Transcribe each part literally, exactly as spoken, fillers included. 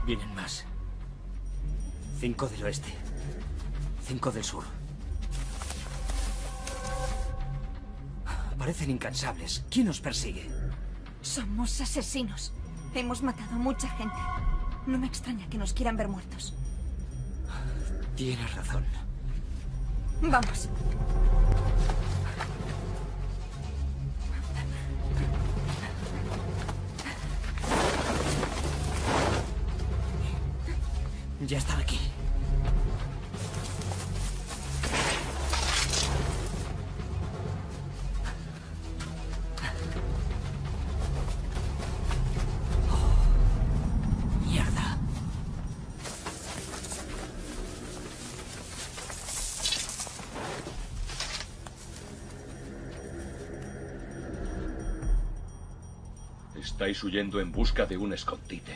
Vienen más. Cinco del oeste. Cinco del sur. Parecen incansables. ¿Quién nos persigue? Somos asesinos. Hemos matado a mucha gente. No me extraña que nos quieran ver muertos. Tienes razón. Vamos. Ya están aquí. Oh, mierda. Estáis huyendo en busca de un escondite.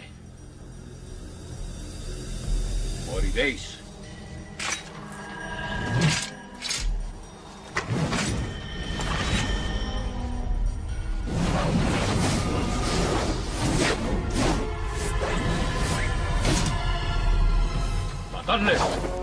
Moriréis. ¡Matadles!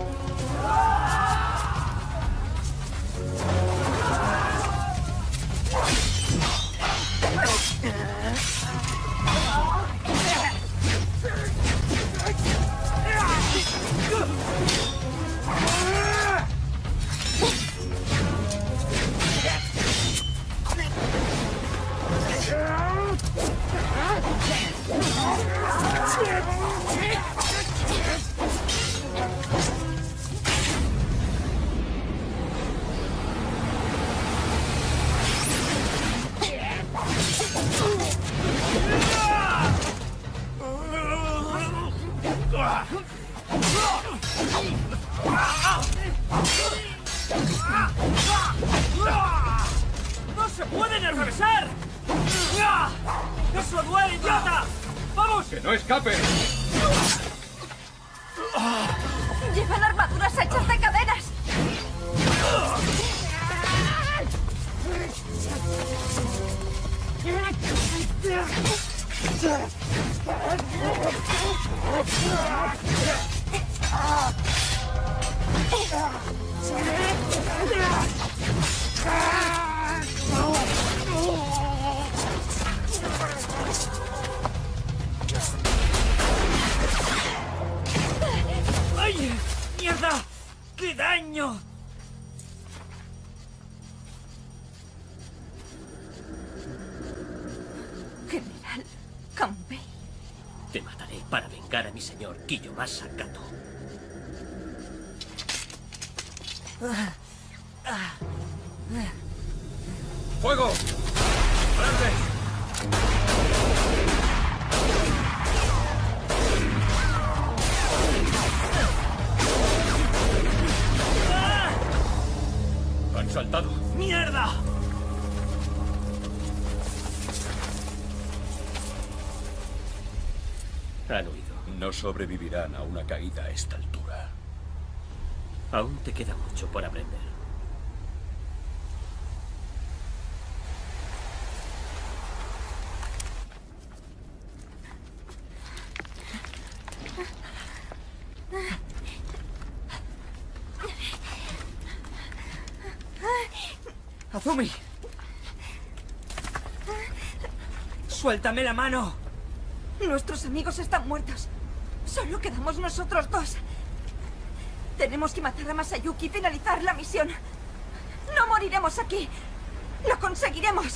¡No se pueden atravesar! ¡Eso duele, idiota! ¡Vamos! ¡Que no escapen! Llevan armaduras hechas de cadenas. ¡Ay! ¡Mierda! ¡Qué daño! General Campbell. Te mataré para vengar a mi señor Kiyomasa Kato. ¡Fuego! ¡Adelante! ¡Han saltado! ¡Mierda! Han huido. No sobrevivirán a una caída a esta altura. Aún te queda mucho por aprender. ¡Azumi! ¡Suéltame la mano! Nuestros amigos están muertos. Solo quedamos nosotros dos. Tenemos que matar a Masayuki y finalizar la misión. No moriremos aquí. Lo conseguiremos.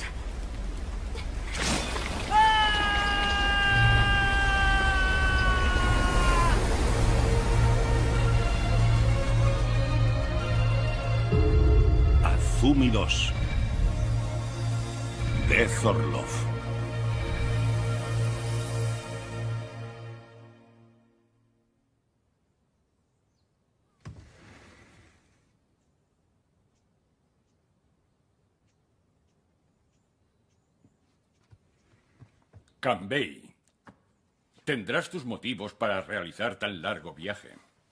Azumi dos. Death or Love. Kanbei, tendrás tus motivos para realizar tan largo viaje.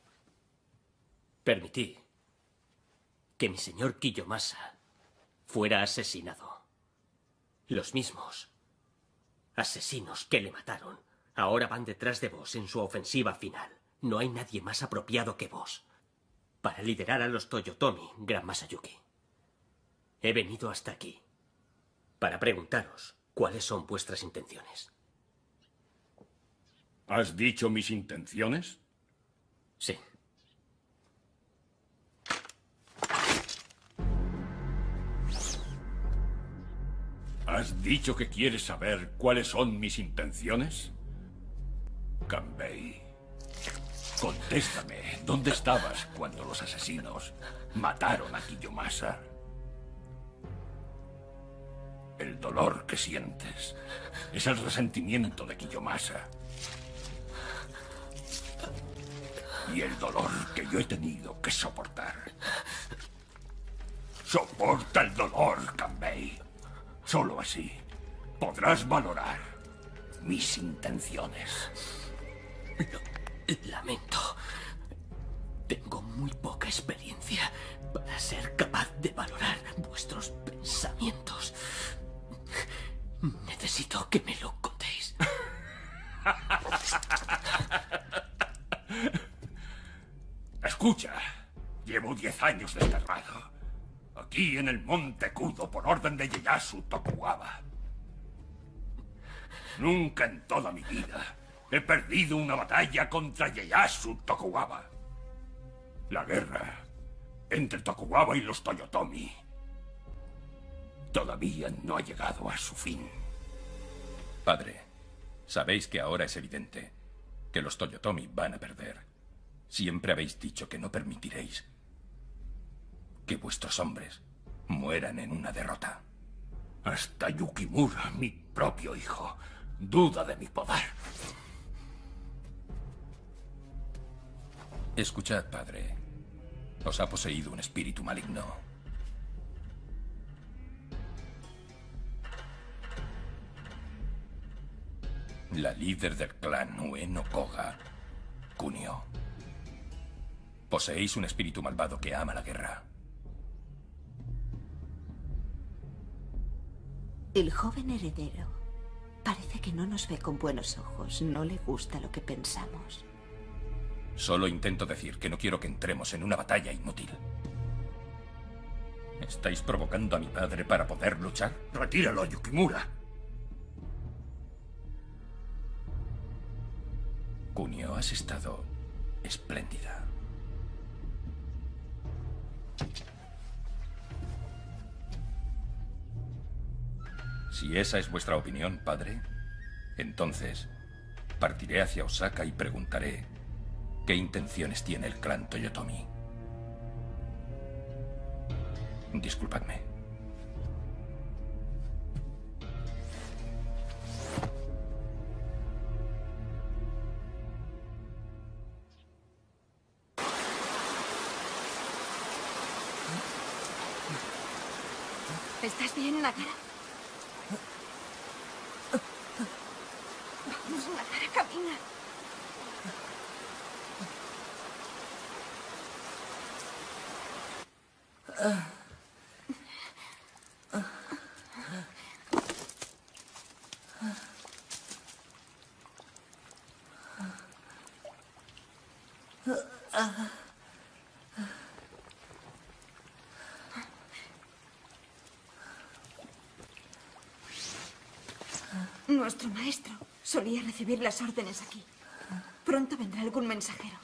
Permití que mi señor Kiyomasa fuera asesinado. Los mismos asesinos que le mataron Ahora van detrás de vos en su ofensiva final. No hay nadie más apropiado que vos para liderar a los Toyotomi, Gran Masayuki. He venido hasta aquí para preguntaros cuáles son vuestras intenciones. ¿Has dicho mis intenciones? Sí. ¿Has dicho que quieres saber cuáles son mis intenciones? Kanbei, contéstame, ¿dónde estabas cuando los asesinos mataron a Kiyomasa? El dolor que sientes es el resentimiento de Kiyomasa. Y el dolor que yo he tenido que soportar. Soporta el dolor, Kanbei. Solo así podrás valorar mis intenciones. Lo lamento. Tengo muy poca experiencia para ser capaz de valorar vuestros pensamientos. Necesito que me lo contéis. Escucha, llevo diez años desterrado. Aquí en el Monte Kudo por orden de Ieyasu Tokugawa. Nunca en toda mi vida he perdido una batalla contra Ieyasu Tokugawa. La guerra entre Tokugawa y los Toyotomi todavía no ha llegado a su fin. Padre, sabéis que ahora es evidente que los Toyotomi van a perder. Siempre habéis dicho que no permitiréis que vuestros hombres mueran en una derrota. Hasta Yukimura, mi propio hijo, duda de mi poder. Escuchad, padre. Os ha poseído un espíritu maligno. La líder del clan Ue no Koga, Kunio. Poseéis un espíritu malvado que ama la guerra. El joven heredero parece que no nos ve con buenos ojos. No le gusta lo que pensamos. Solo intento decir que no quiero que entremos en una batalla inútil. ¿Estáis provocando a mi padre para poder luchar? Retíralo, Yukimura. Kunio, has estado espléndida. Si esa es vuestra opinión, padre, entonces partiré hacia Osaka y preguntaré qué intenciones tiene el clan Toyotomi. Disculpadme. ¿Estás bien, Nagara? Vamos, Nagara, camina. Nuestro maestro solía recibir las órdenes aquí. Pronto vendrá algún mensajero.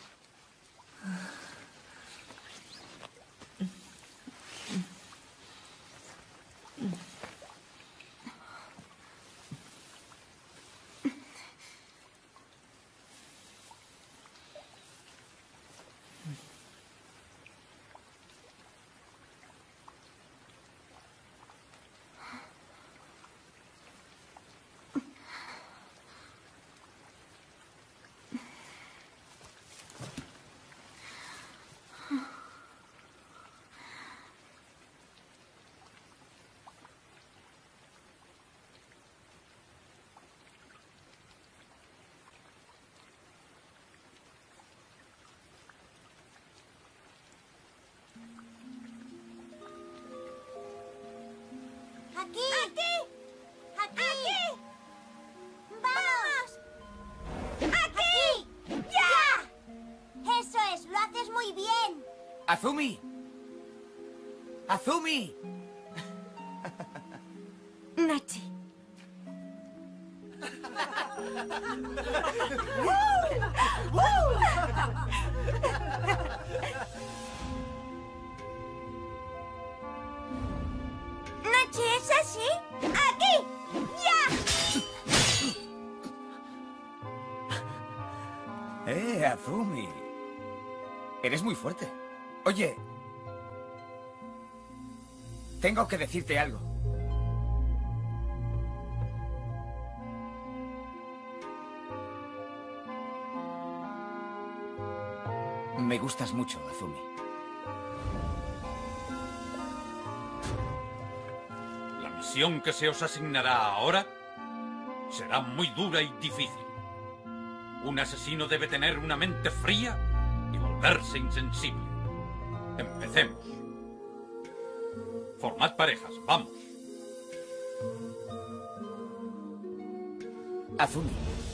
¡Aquí! ¡Aquí! ¡Aquí! ¡Vamos! ¡Azumi! ¡Azumi! Nachi. Nachi, ¿es así? ¡Aquí! ¡Ya! ¡Eh, Azumi! Eres muy fuerte. Oye, tengo que decirte algo. Me gustas mucho, Azumi. La misión que se os asignará ahora será muy dura y difícil. Un asesino debe tener una mente fría y volverse insensible. Empecemos. Formad parejas, vamos. Azumi.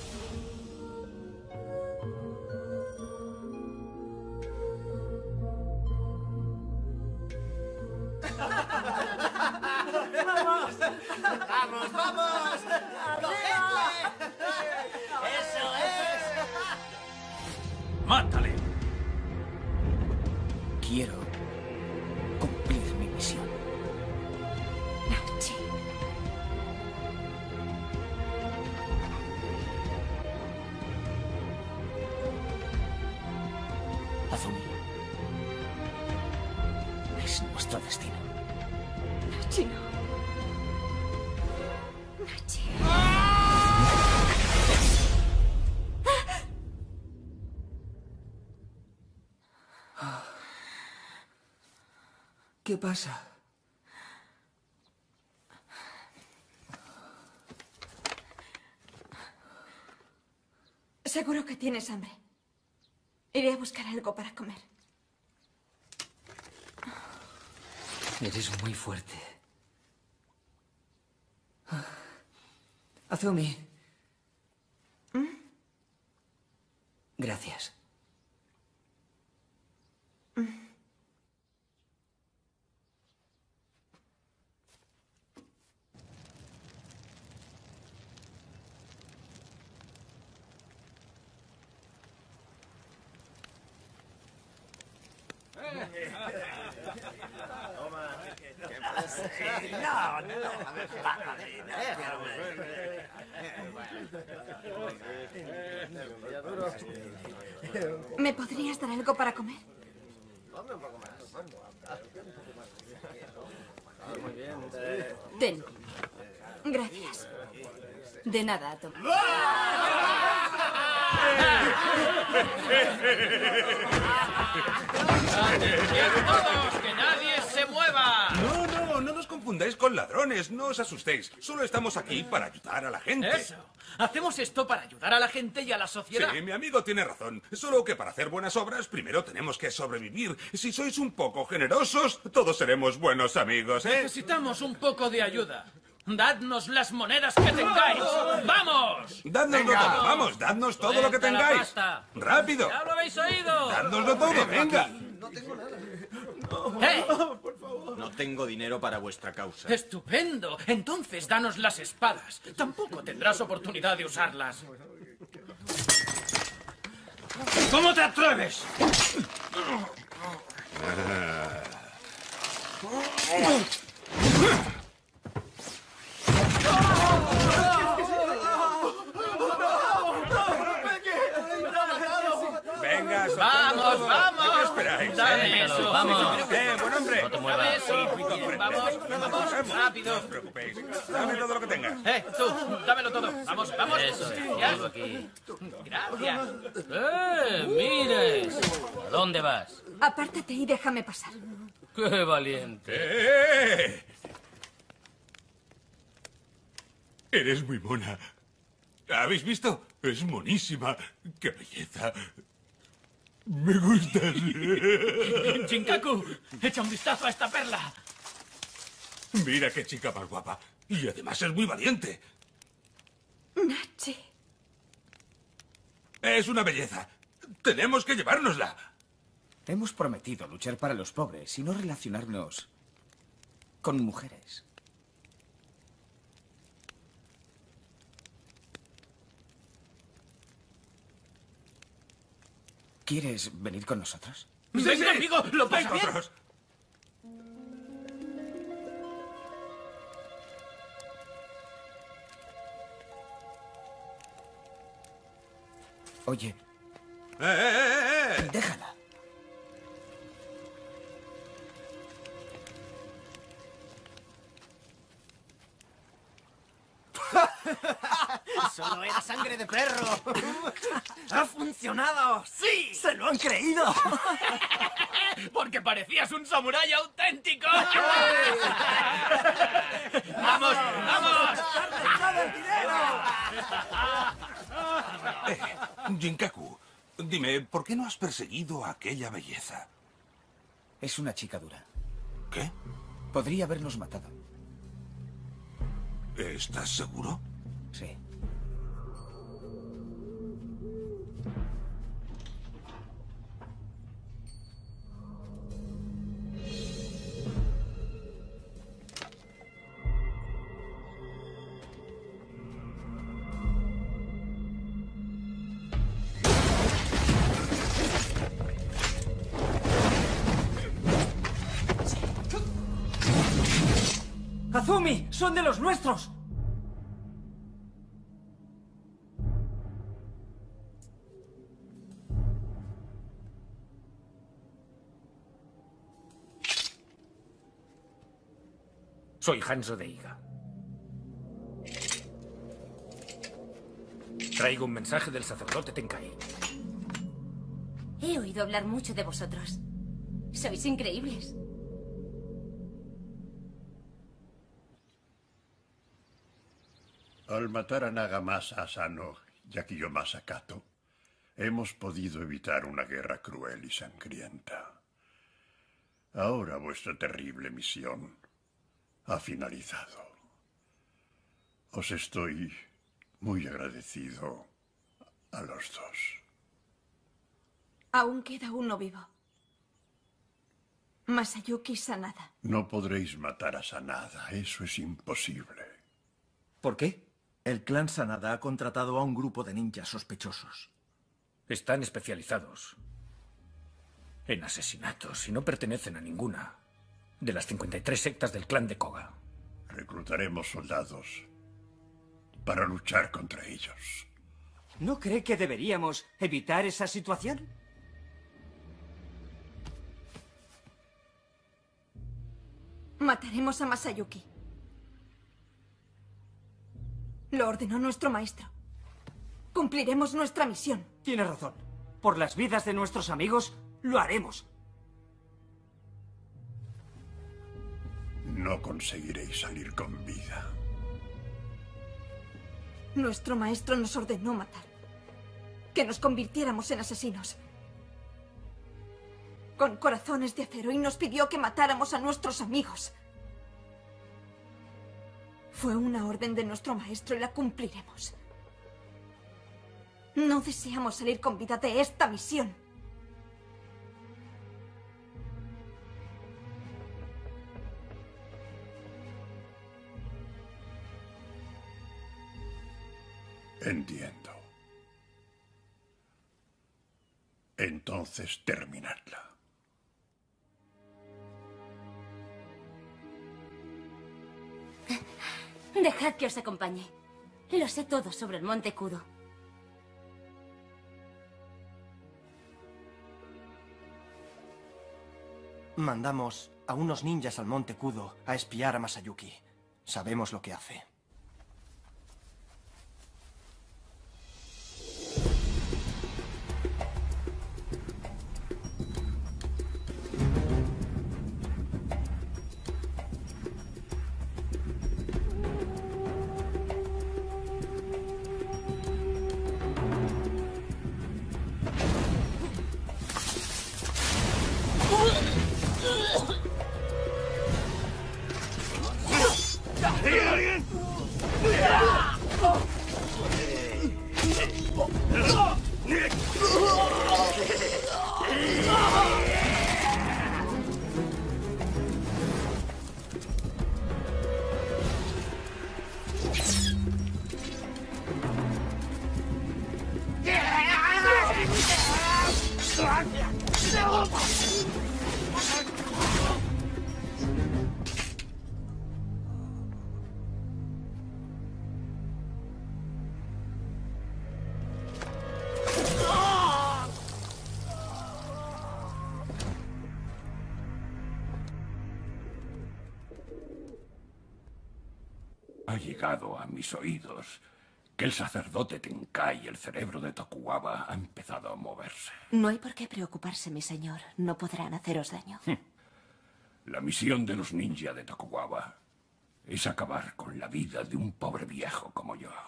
¡Vamos, vamos! ¡Cogedle! ¡Eso es! ¡Mátale! Quiero cumplir mi misión. Nachi. Azumi. Es nuestro destino. Nachi, no. Nachi. ¿Qué pasa? Seguro que tienes hambre. Iré a buscar algo para comer. Eres muy fuerte. Azumi. ¿Mm? Gracias. Mm. No, no. ¿Me podrías dar algo para comer? Ten. Gracias. De nada, Atom. ¡Atención todos! ¡Que nadie se mueva! No, no, no nos confundáis con ladrones, no os asustéis. Solo estamos aquí para ayudar a la gente. Eso. Hacemos esto para ayudar a la gente y a la sociedad. Sí, mi amigo tiene razón. Solo que para hacer buenas obras primero tenemos que sobrevivir. Si sois un poco generosos, todos seremos buenos amigos, ¿eh? Necesitamos un poco de ayuda. Dadnos las monedas que tengáis. ¡Vamos! Dadnoslo todo, vamos, dadnos todo lo que Suelta la tengáis. pasta. ¡Rápido! ¡Ya lo habéis oído! ¡Dádnoslo todo, venga! No tengo nada. ¡Eh! No tengo dinero para vuestra causa. ¡Estupendo! Entonces danos las espadas. Tampoco tendrás oportunidad de usarlas. ¿Cómo te atreves? Venga, ¡Vamos, vamos! ¿Qué esperáis? Dame eso. Vamos. Eh, buen hombre. No te Dame muevas. eso. Vamos, vamos, rápido. No os preocupéis. Dame todo lo que tengas. Eh, tú, dámelo todo. Vamos, vamos. Eso es. Ya. Algo aquí. Gracias. ¡Eh! ¡Mires! ¿A dónde vas? Apártate y déjame pasar. ¡Qué valiente! ¡Eh! Eres muy mona. ¿Habéis visto? Es monísima. ¡Qué belleza! Me gustas. Shinkaku, echa un vistazo a esta perla. Mira qué chica más guapa. Y además es muy valiente. Nachi. Es una belleza. Tenemos que llevárnosla. Hemos prometido luchar para los pobres y no relacionarnos con mujeres. ¿Quieres venir con nosotros? ¡Ven conmigo! ¡Lo vais bien! ¡Vosotros! Oye, ¡Eh, eh, eh, eh! déjala. Solo era sangre de perro. ¡Ha funcionado! ¡Sí! ¡Se lo han creído! ¡Porque parecías un samurái auténtico! ¡Vamos, vamos! Eh, Jinkaku, dime, ¿por qué no has perseguido a aquella belleza? Es una chica dura. ¿Qué? Podría habernos matado. ¿Estás seguro? Sí. ¡Azumi! ¡Son de los nuestros! Soy Hanzo de Iga. Traigo un mensaje del sacerdote Tenkai. He oído hablar mucho de vosotros. Sois increíbles. Al matar a Nagamasa Asano y a Kiyomasa Kato, hemos podido evitar una guerra cruel y sangrienta. Ahora vuestra terrible misión ha finalizado. Os estoy muy agradecido a los dos. Aún queda uno vivo. Masayuki Sanada. No podréis matar a Sanada, eso es imposible. ¿Por qué? El clan Sanada ha contratado a un grupo de ninjas sospechosos. Están especializados en asesinatos y no pertenecen a ninguna de las cincuenta y tres sectas del clan de Koga. Reclutaremos soldados para luchar contra ellos. ¿No cree que deberíamos evitar esa situación? Mataremos a Masayuki. Lo ordenó nuestro maestro. Cumpliremos nuestra misión. Tiene razón. Por las vidas de nuestros amigos, lo haremos. No conseguiréis salir con vida. Nuestro maestro nos ordenó matar. Que nos convirtiéramos en asesinos. Con corazones de acero, y nos pidió que matáramos a nuestros amigos. Fue una orden de nuestro maestro y la cumpliremos. No deseamos salir con vida de esta misión. Entiendo. Entonces terminadla. Dejad que os acompañe. Lo sé todo sobre el Monte Kudo. Mandamos a unos ninjas al Monte Kudo a espiar a Masayuki. Sabemos lo que hace. ¿Hay alguien? llegado a mis oídos que el sacerdote Tenkai y el cerebro de Tokugawa ha empezado a moverse. No hay por qué preocuparse, mi señor. No podrán haceros daño. La misión de los ninja de Tokugawa es acabar con la vida de un pobre viejo como yo.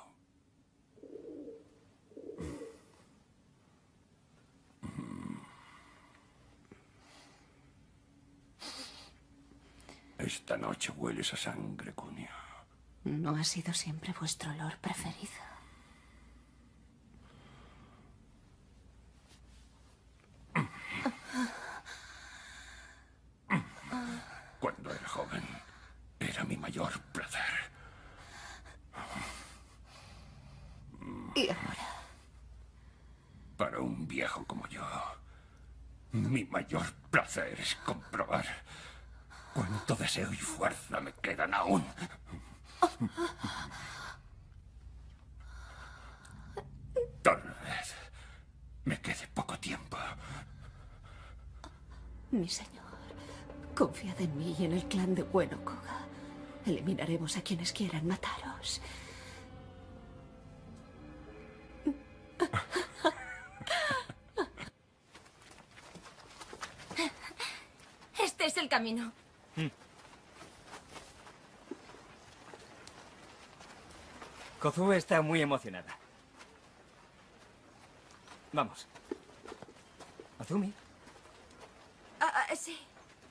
Esta noche hueles a sangre, Kunio. No ha sido siempre vuestro olor preferido. Cuando era joven, era mi mayor placer. ¿Y ahora? Para un viejo como yo, mi mayor placer es comprobar cuánto deseo y fuerza me quedan aún. Tal vez me quede poco tiempo. Mi señor, confiad en mí y en el clan de Bueno Koga. Eliminaremos a quienes quieran mataros. Este es el camino. Kozu está muy emocionada. Vamos. Azumi. Ah, ah, sí.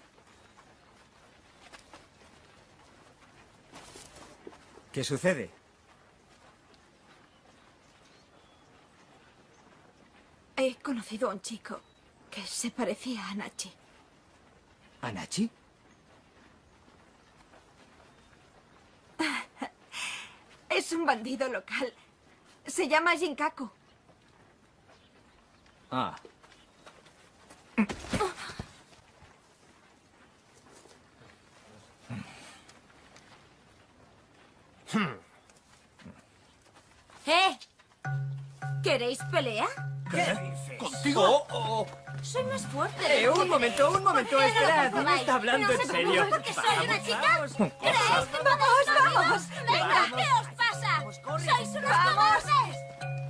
¿Qué sucede? He conocido a un chico que se parecía a Nachi. ¿Anachi? Es un bandido local. Se llama Jinkaku. Ah. ¿Eh? ¿Queréis pelea? ¿Qué dices? ¿Contigo? Oh, oh. Soy más fuerte. de Eh, lo un que momento, creéis. un momento, Pero no esperad, no comprobáis. está hablando ¿No en se serio. preocupan que soy una chica? ¿Creéis que Vamos, vamos. Venga, ¿qué os pasa? ¡Sois unos cobardes!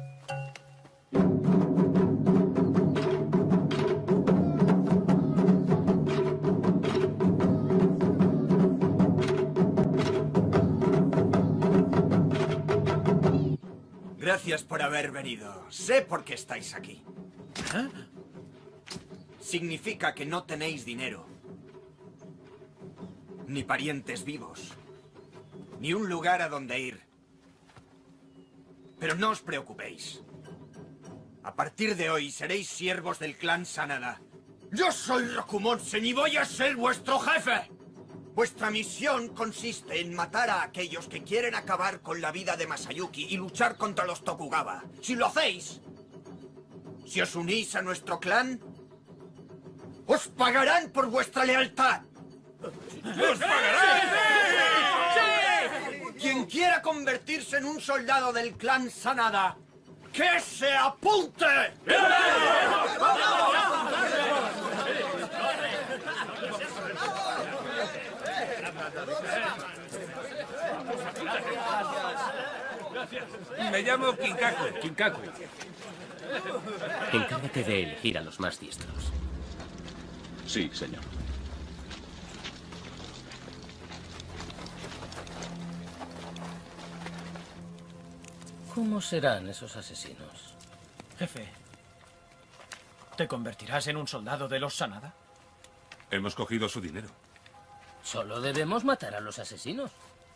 Gracias por haber venido. Sé por qué estáis aquí. ¿Eh? Significa que no tenéis dinero. Ni parientes vivos. Ni un lugar a donde ir. Pero no os preocupéis. A partir de hoy seréis siervos del clan Sanada. Yo soy Rokumonsen y voy a ser vuestro jefe. Vuestra misión consiste en matar a aquellos que quieren acabar con la vida de Masayuki y luchar contra los Tokugawa. Si lo hacéis, si os unís a nuestro clan, os pagarán por vuestra lealtad. ¡Os pagarán! Quien quiera convertirse en un soldado del clan Sanada, ¡que se apunte! Me llamo Kinkaku. Kinkaku. Encárgate de elegir a los más diestros. Sí, señor. ¿Cómo serán esos asesinos? Jefe, ¿te convertirás en un soldado de los Sanada? Hemos cogido su dinero. Solo debemos matar a los asesinos.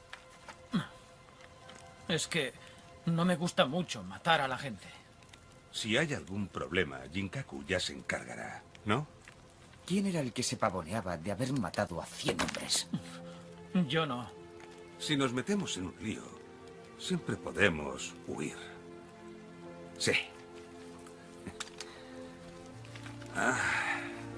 Es que no me gusta mucho matar a la gente. Si hay algún problema, Jinkaku ya se encargará, ¿no? ¿Quién era el que se pavoneaba de haber matado a cien hombres? Yo no. Si nos metemos en un lío, siempre podemos huir. Sí. Ah.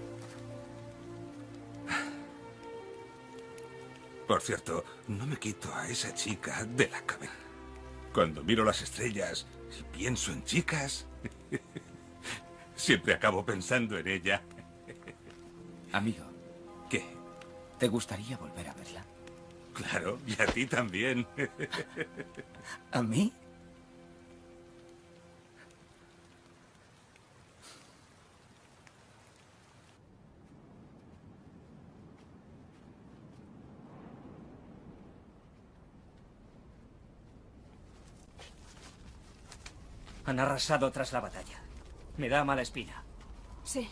Por cierto, no me quito a esa chica de la cabeza. Cuando miro las estrellas y pienso en chicas, siempre acabo pensando en ella. Amigo. ¿Qué? ¿Te gustaría volver a verla? Claro, y a ti también. ¿A mí? Han arrasado tras la batalla. Me da mala espina. Sí.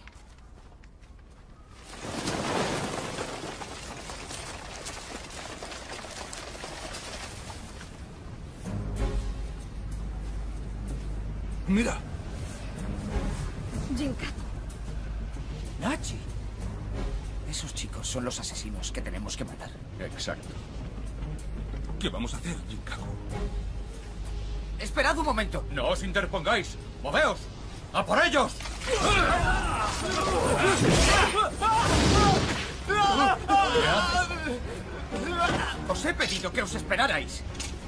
Mira. Jinkaku. Nachi. Esos chicos son los asesinos que tenemos que matar. Exacto. ¿Qué vamos a hacer, Jinkaku? ¡Esperad un momento! ¡No os interpongáis! ¡Moveos! ¡A por ellos! Os he pedido que os esperarais.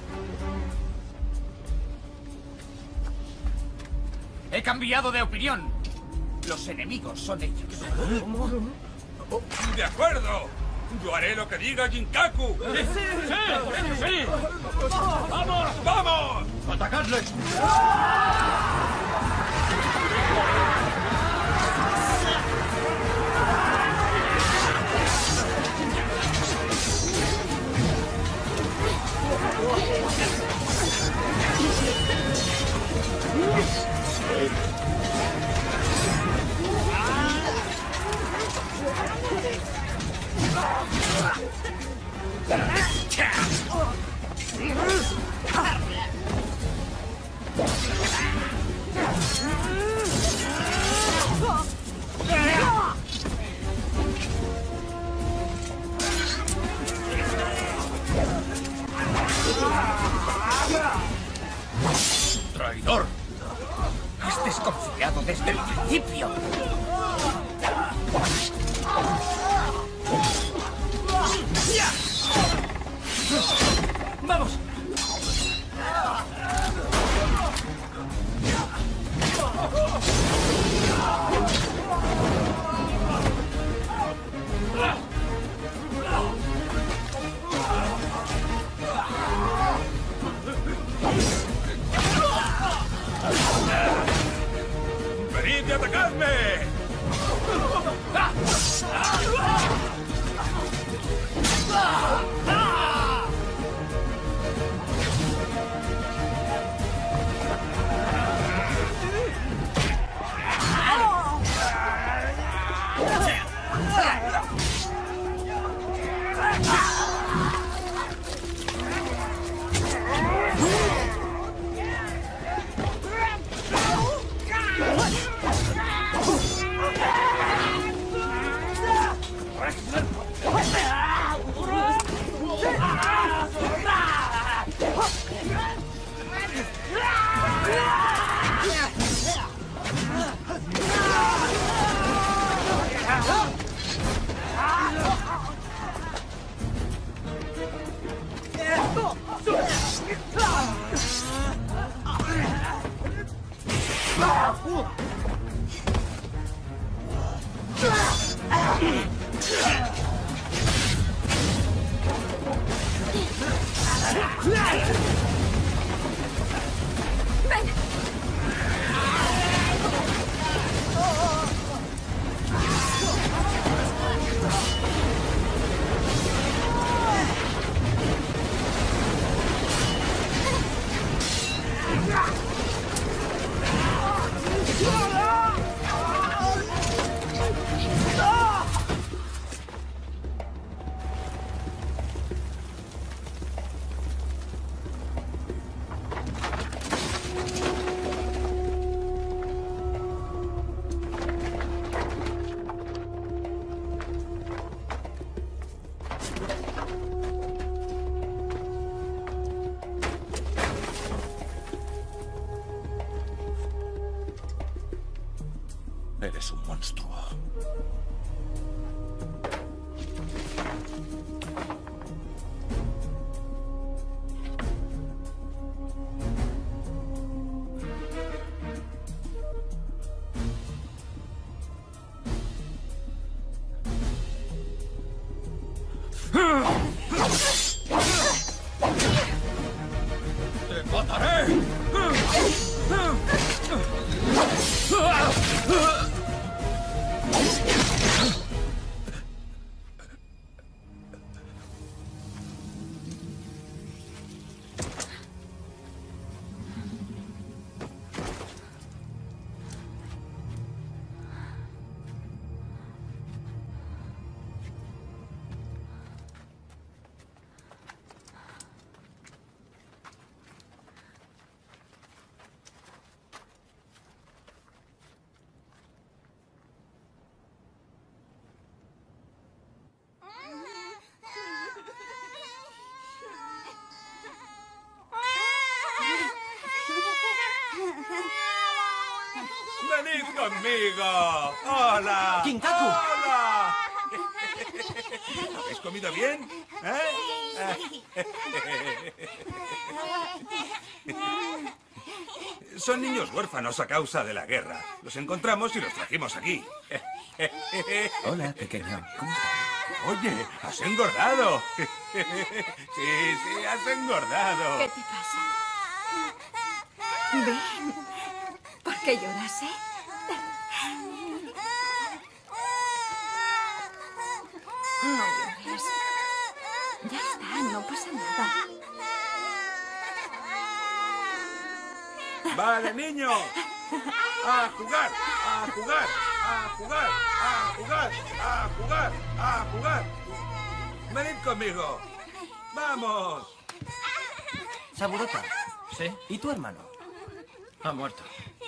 He cambiado de opinión. Los enemigos son ellos. ¡De acuerdo! Yo haré lo que diga Jinkaku. ¡Sí, sí, sí! sí. ¡Vamos! ¡Vamos! ¡Atacadles! ¡Traidor! ¡Has desconfiado desde el principio! ¡Vamos! ¡Venid y atacadme! Eres un monstruo. mataré! ¡Venid conmigo! ¡Hola! ¡Kinkaku! ¡Hola! ¿Habéis comido bien? ¿Eh? Son niños huérfanos a causa de la guerra. Los encontramos y los trajimos aquí. Hola, pequeño. ¿Cómo estás? Oye, has engordado. Sí, sí, has engordado. ¿Qué te pasa? Ven. ¿Por qué lloras, eh? No llores. Ya está, no pasa nada. Vale, niño. A jugar, a jugar, a jugar, a jugar, a jugar, a jugar. Venid conmigo. ¡Vamos! Saburota. ¿Sí? ¿Y tu hermano? Ha muerto.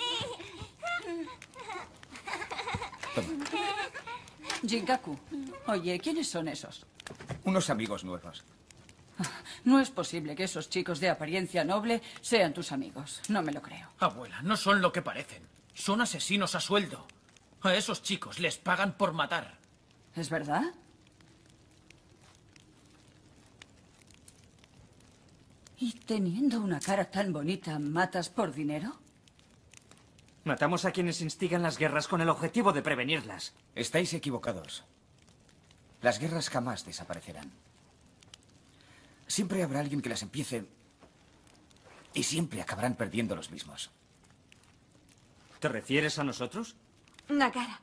Jinkaku, oye, ¿quiénes son esos? Unos amigos nuevos. No es posible que esos chicos de apariencia noble sean tus amigos. No me lo creo. Abuela, no son lo que parecen. Son asesinos a sueldo. A esos chicos les pagan por matar. ¿Es verdad? ¿Y teniendo una cara tan bonita, matas por dinero? Matamos a quienes instigan las guerras con el objetivo de prevenirlas. Estáis equivocados. Las guerras jamás desaparecerán. Siempre habrá alguien que las empiece y siempre acabarán perdiendo los mismos. ¿Te refieres a nosotros? Nagara.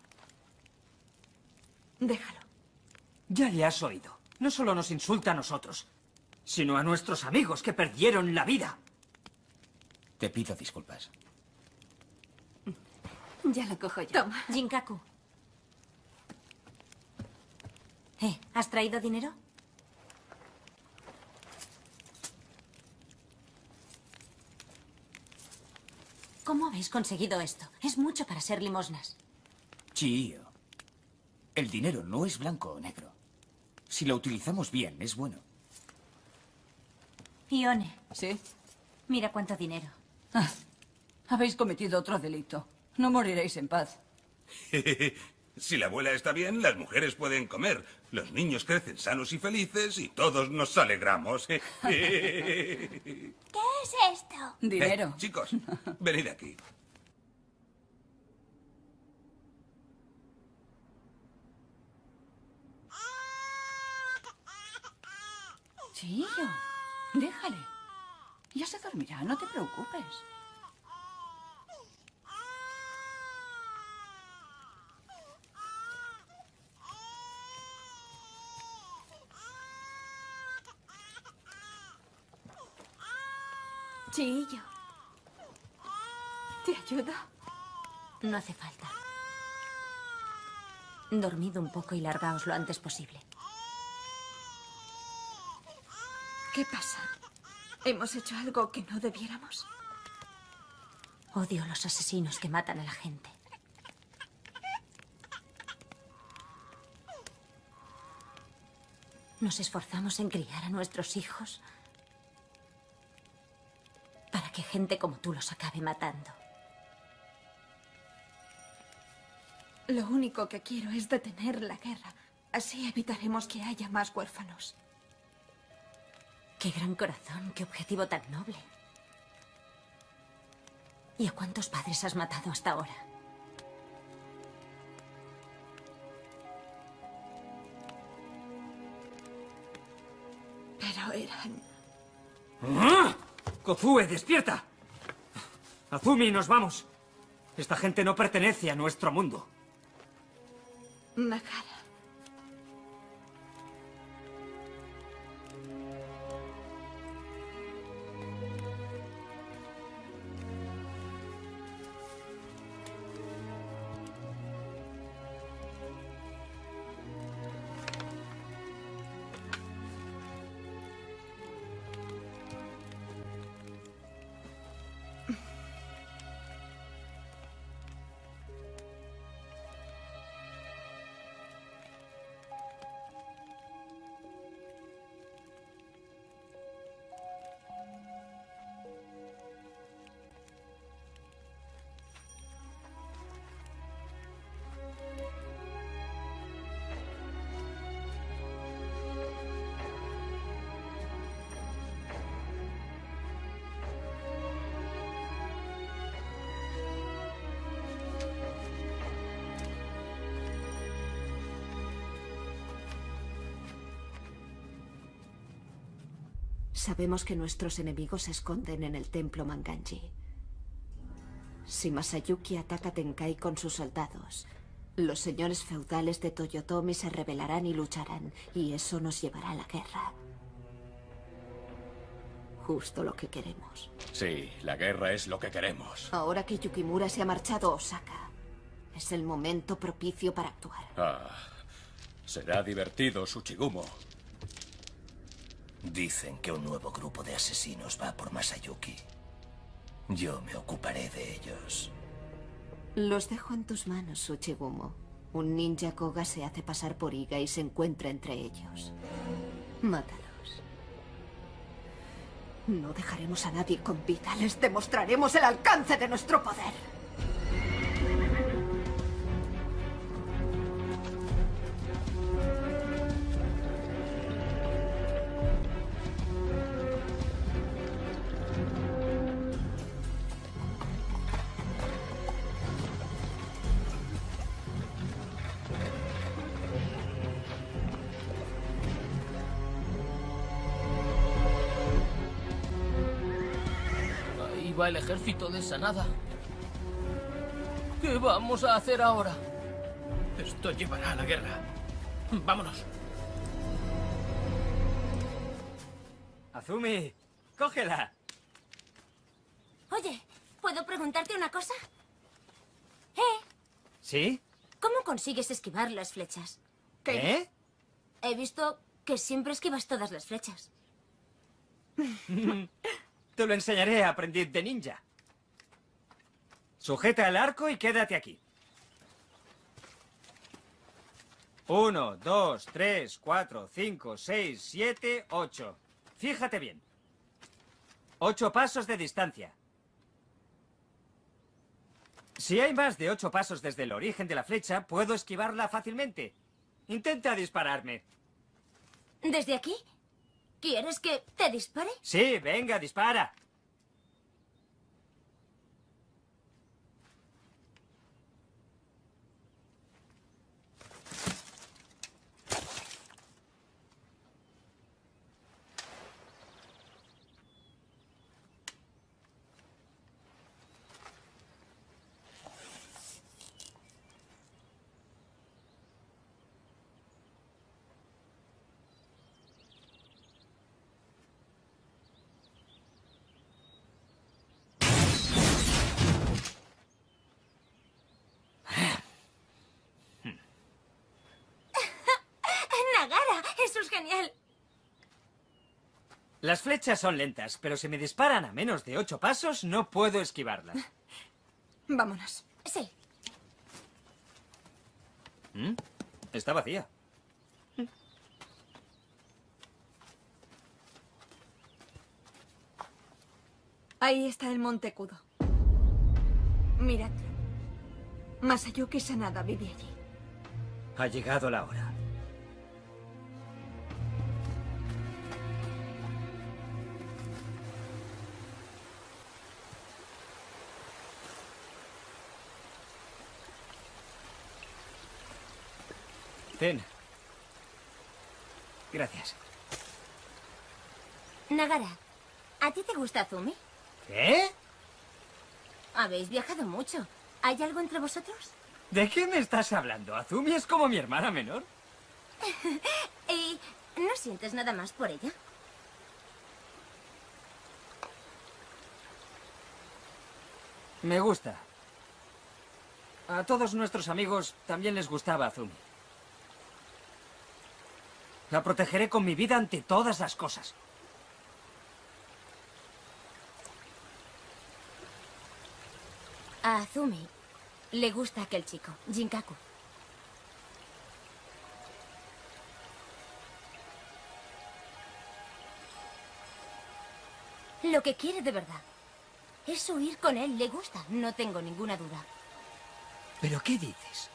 Déjalo. Ya le has oído. No solo nos insulta a nosotros, sino a nuestros amigos que perdieron la vida. Te pido disculpas. Ya lo cojo yo. Toma. Jinkaku. Eh, ¿has traído dinero? ¿Cómo habéis conseguido esto? Es mucho para ser limosnas. Chío. El dinero no es blanco o negro. Si lo utilizamos bien, es bueno. Ione. ¿Sí? Mira cuánto dinero. Ah, habéis cometido otro delito. No moriréis en paz. Si la abuela está bien, las mujeres pueden comer. Los niños crecen sanos y felices y todos nos alegramos. ¿Qué es esto? Dinero. Eh, chicos, venid aquí. Chillo, déjale. Ya se dormirá, no te preocupes. Chillo. ¿Te ayudo? No hace falta. Dormid un poco y largaos lo antes posible. ¿Qué pasa? ¿Hemos hecho algo que no debiéramos? Odio a los asesinos que matan a la gente. Nos esforzamos en criar a nuestros hijos para que gente como tú los acabe matando. Lo único que quiero es detener la guerra. Así evitaremos que haya más huérfanos. Qué gran corazón, qué objetivo tan noble. ¿Y a cuántos padres has matado hasta ahora? Pero eran... Kozue, despierta. Azumi, nos vamos. Esta gente no pertenece a nuestro mundo. Nagara. Sabemos que nuestros enemigos se esconden en el templo Manganji. Si Masayuki ataca a Tenkai con sus soldados, los señores feudales de Toyotomi se rebelarán y lucharán, y eso nos llevará a la guerra. Justo lo que queremos. Sí, la guerra es lo que queremos. Ahora que Yukimura se ha marchado a Osaka, es el momento propicio para actuar. Ah, será divertido, Tsuchigumo. Dicen que un nuevo grupo de asesinos va por Masayuki. Yo me ocuparé de ellos. Los dejo en tus manos, Tsuchigumo. Un ninja Koga se hace pasar por Iga y se encuentra entre ellos. Mátalos. No dejaremos a nadie con vida. Les demostraremos el alcance de nuestro poder. Va el ejército de Sanada. ¿Qué vamos a hacer ahora? Esto llevará a la guerra. Vámonos. Azumi, cógela. Oye, ¿puedo preguntarte una cosa? ¿Eh? ¿Sí? ¿Cómo consigues esquivar las flechas? ¿Qué? He visto que siempre esquivas todas las flechas. Te lo enseñaré, aprendiz de ninja. Sujeta el arco y quédate aquí. Uno, dos, tres, cuatro, cinco, seis, siete, ocho. Fíjate bien. Ocho pasos de distancia. Si hay más de ocho pasos desde el origen de la flecha, puedo esquivarla fácilmente. Intenta dispararme. ¿Desde aquí? ¿Quieres que te dispare? Sí, venga, dispara. Nagara, eso es genial. Las flechas son lentas, pero si me disparan a menos de ocho pasos, no puedo esquivarlas. Vámonos. Sí. ¿Mm? Está vacía. Ahí está el Monte Kudo. Mirad. Masayuki Sanada vive allí. Ha llegado la hora. Ten. Gracias. Nagara, ¿A ti te gusta Azumi? ¿Qué? Habéis viajado mucho. ¿Hay algo entre vosotros? ¿De qué me estás hablando? ¿Azumi es como mi hermana menor? ¿Y no sientes nada más por ella? Me gusta. A todos nuestros amigos también les gustaba Azumi. La protegeré con mi vida ante todas las cosas. A Azumi le gusta aquel chico, Jinkaku. Lo que quiere de verdad es huir con él. Le gusta, no tengo ninguna duda. ¿Pero qué dices?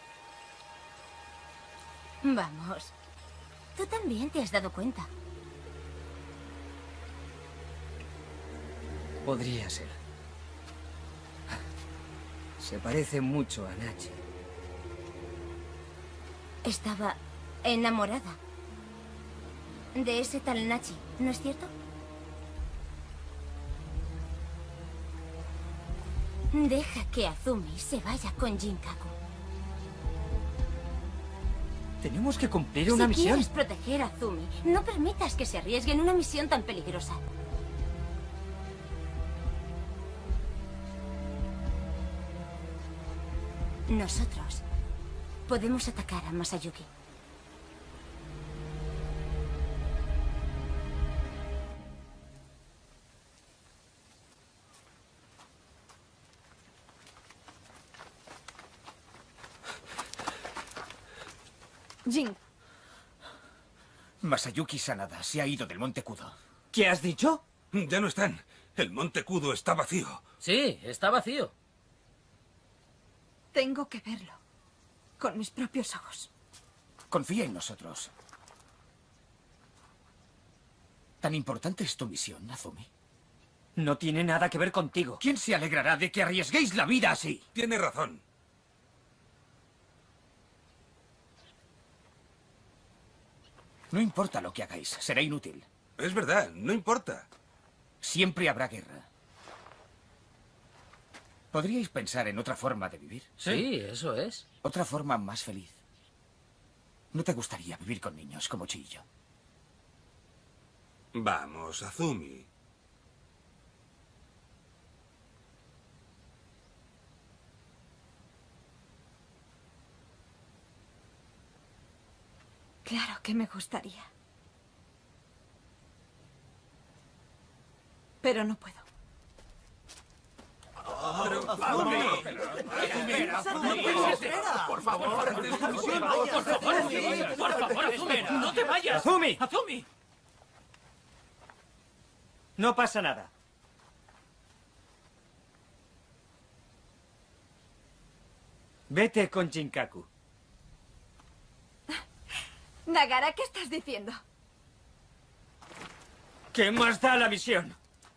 Vamos. Tú también te has dado cuenta. Podría ser. Se parece mucho a Nachi. Estaba enamorada de ese tal Nachi, ¿no es cierto? Deja que Azumi se vaya con Jinkaku. Tenemos que cumplir una si misión. Si quieres proteger a Azumi, no permitas que se arriesgue en una misión tan peligrosa. Nosotros podemos atacar a Masayuki. Jin. Masayuki Sanada se ha ido del Monte Kudo. ¿Qué has dicho? Ya no están. El Monte Kudo está vacío. Sí, está vacío. Tengo que verlo. Con mis propios ojos. Confía en nosotros. ¿Tan importante es tu misión, Azumi? No tiene nada que ver contigo. ¿Quién se alegrará de que arriesguéis la vida así? Tiene razón. No importa lo que hagáis, será inútil. Es verdad, no importa. Siempre habrá guerra. ¿Podríais pensar en otra forma de vivir? Sí, eso es. Otra forma más feliz. ¿No te gustaría vivir con niños como Chillo? Vamos, Azumi. Claro que me gustaría. Pero no puedo. Pero, Azumi. Por favor, por favor, por favor, Azumi, no te vayas. Azumi. Azumi. No pasa nada. Vete con Jinkaku. Nagara, ¿qué estás diciendo? ¿Qué más da la misión?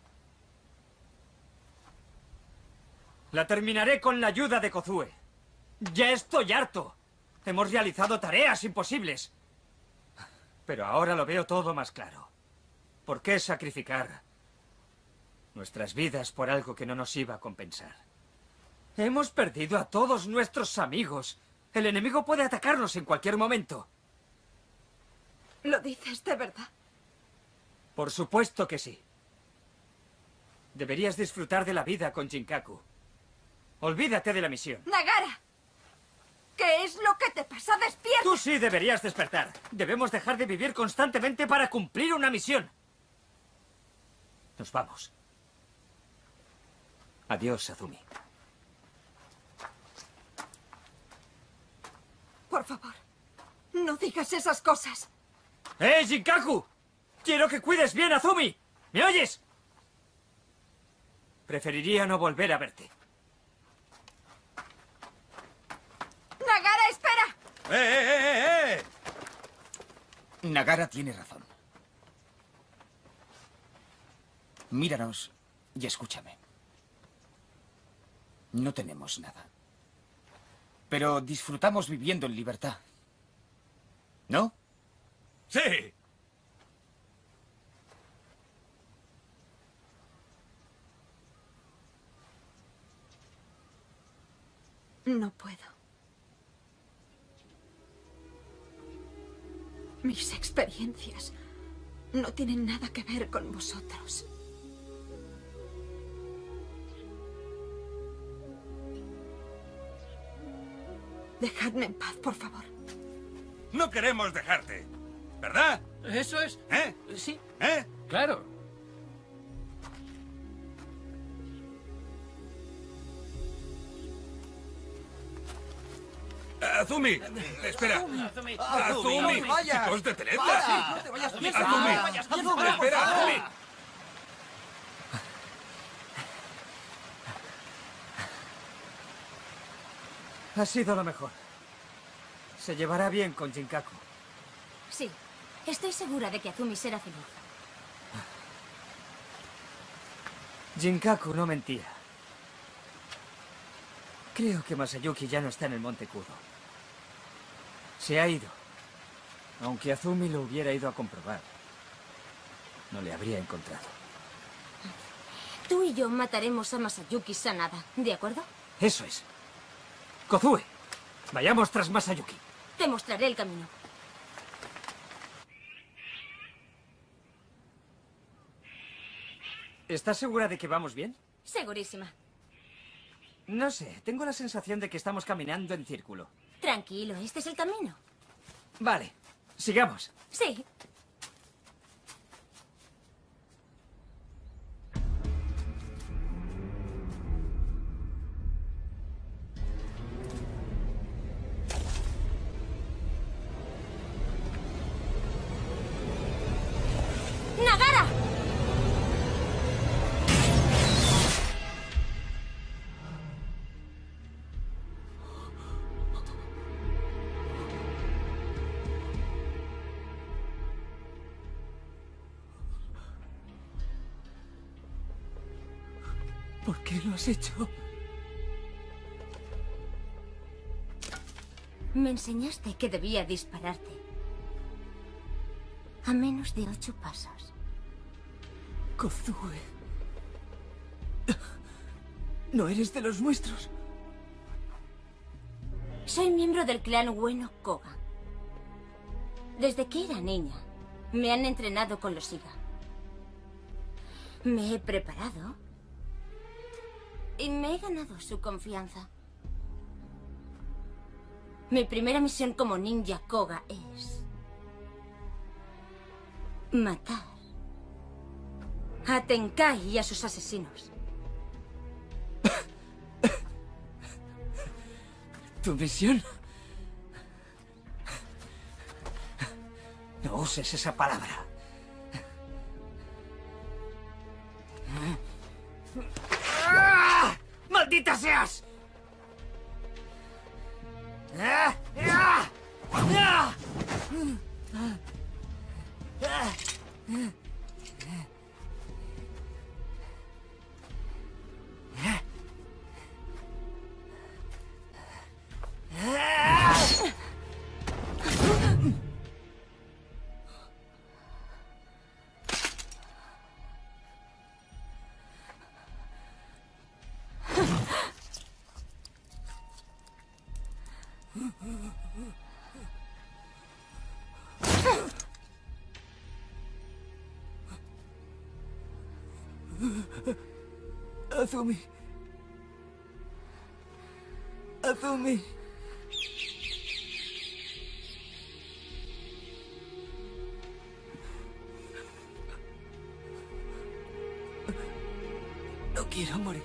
La terminaré con la ayuda de Kozue. Ya estoy harto. Hemos realizado tareas imposibles. Pero ahora lo veo todo más claro. ¿Por qué sacrificar nuestras vidas por algo que no nos iba a compensar? Hemos perdido a todos nuestros amigos. El enemigo puede atacarnos en cualquier momento. ¿Lo dices de verdad? Por supuesto que sí. Deberías disfrutar de la vida con Jinkaku. Olvídate de la misión. ¡Nagara! ¿Qué es lo que te pasa? ¡Despierta! Tú sí deberías despertar. Debemos dejar de vivir constantemente para cumplir una misión. Nos vamos. Adiós, Azumi. Por favor, no digas esas cosas. ¡Eh, Jinkaku! ¡Quiero que cuides bien a Azumi! ¿Me oyes? Preferiría no volver a verte. ¡Nagara, espera! ¡Eh, eh, eh, eh! Nagara tiene razón. Míranos y escúchame. No tenemos nada. Pero disfrutamos viviendo en libertad. ¿No? ¡Sí! No puedo. Mis experiencias no tienen nada que ver con vosotros. Dejadme en paz, por favor. No queremos dejarte, ¿verdad? Eso es. ¿Eh? Sí. ¿Eh? Claro. Azumi, espera. Azumi, Azumi, no te vayas. chicos, detenedla. Para. No te vayas, Azumi, piensa, no te vayas, piensa, espera, por favor. Azumi. Ha sido lo mejor. Se llevará bien con Jinkaku. Sí, estoy segura de que Azumi será feliz. Jinkaku no mentía. Creo que Masayuki ya no está en el Monte Kudo. Se ha ido. Aunque Azumi lo hubiera ido a comprobar, no le habría encontrado. Tú y yo mataremos a Masayuki Sanada, ¿de acuerdo? Eso es. Kozue, vayamos tras Masayuki. Te mostraré el camino. ¿Estás segura de que vamos bien? Segurísima. No sé, tengo la sensación de que estamos caminando en círculo. Tranquilo, este es el camino. Vale, sigamos. Sí. ¡Nagara! ¿Por qué lo has hecho? Me enseñaste que debía dispararte. A menos de ocho pasos. Kozue. ¿No eres de los nuestros? Soy miembro del clan Ueno Koga. Desde que era niña, me han entrenado con los Iga. Me he preparado y me he ganado su confianza. Mi primera misión como ninja Koga es matar a Tenkai y a sus asesinos. ¿Tu misión? No uses esa palabra. ¡Ah! ¡Maldita seas! ¡Ah! ¡Ah! ¡Ah! ¡Ah! Azumi. Azumi. No quiero morir.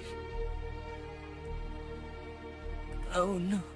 Aún no.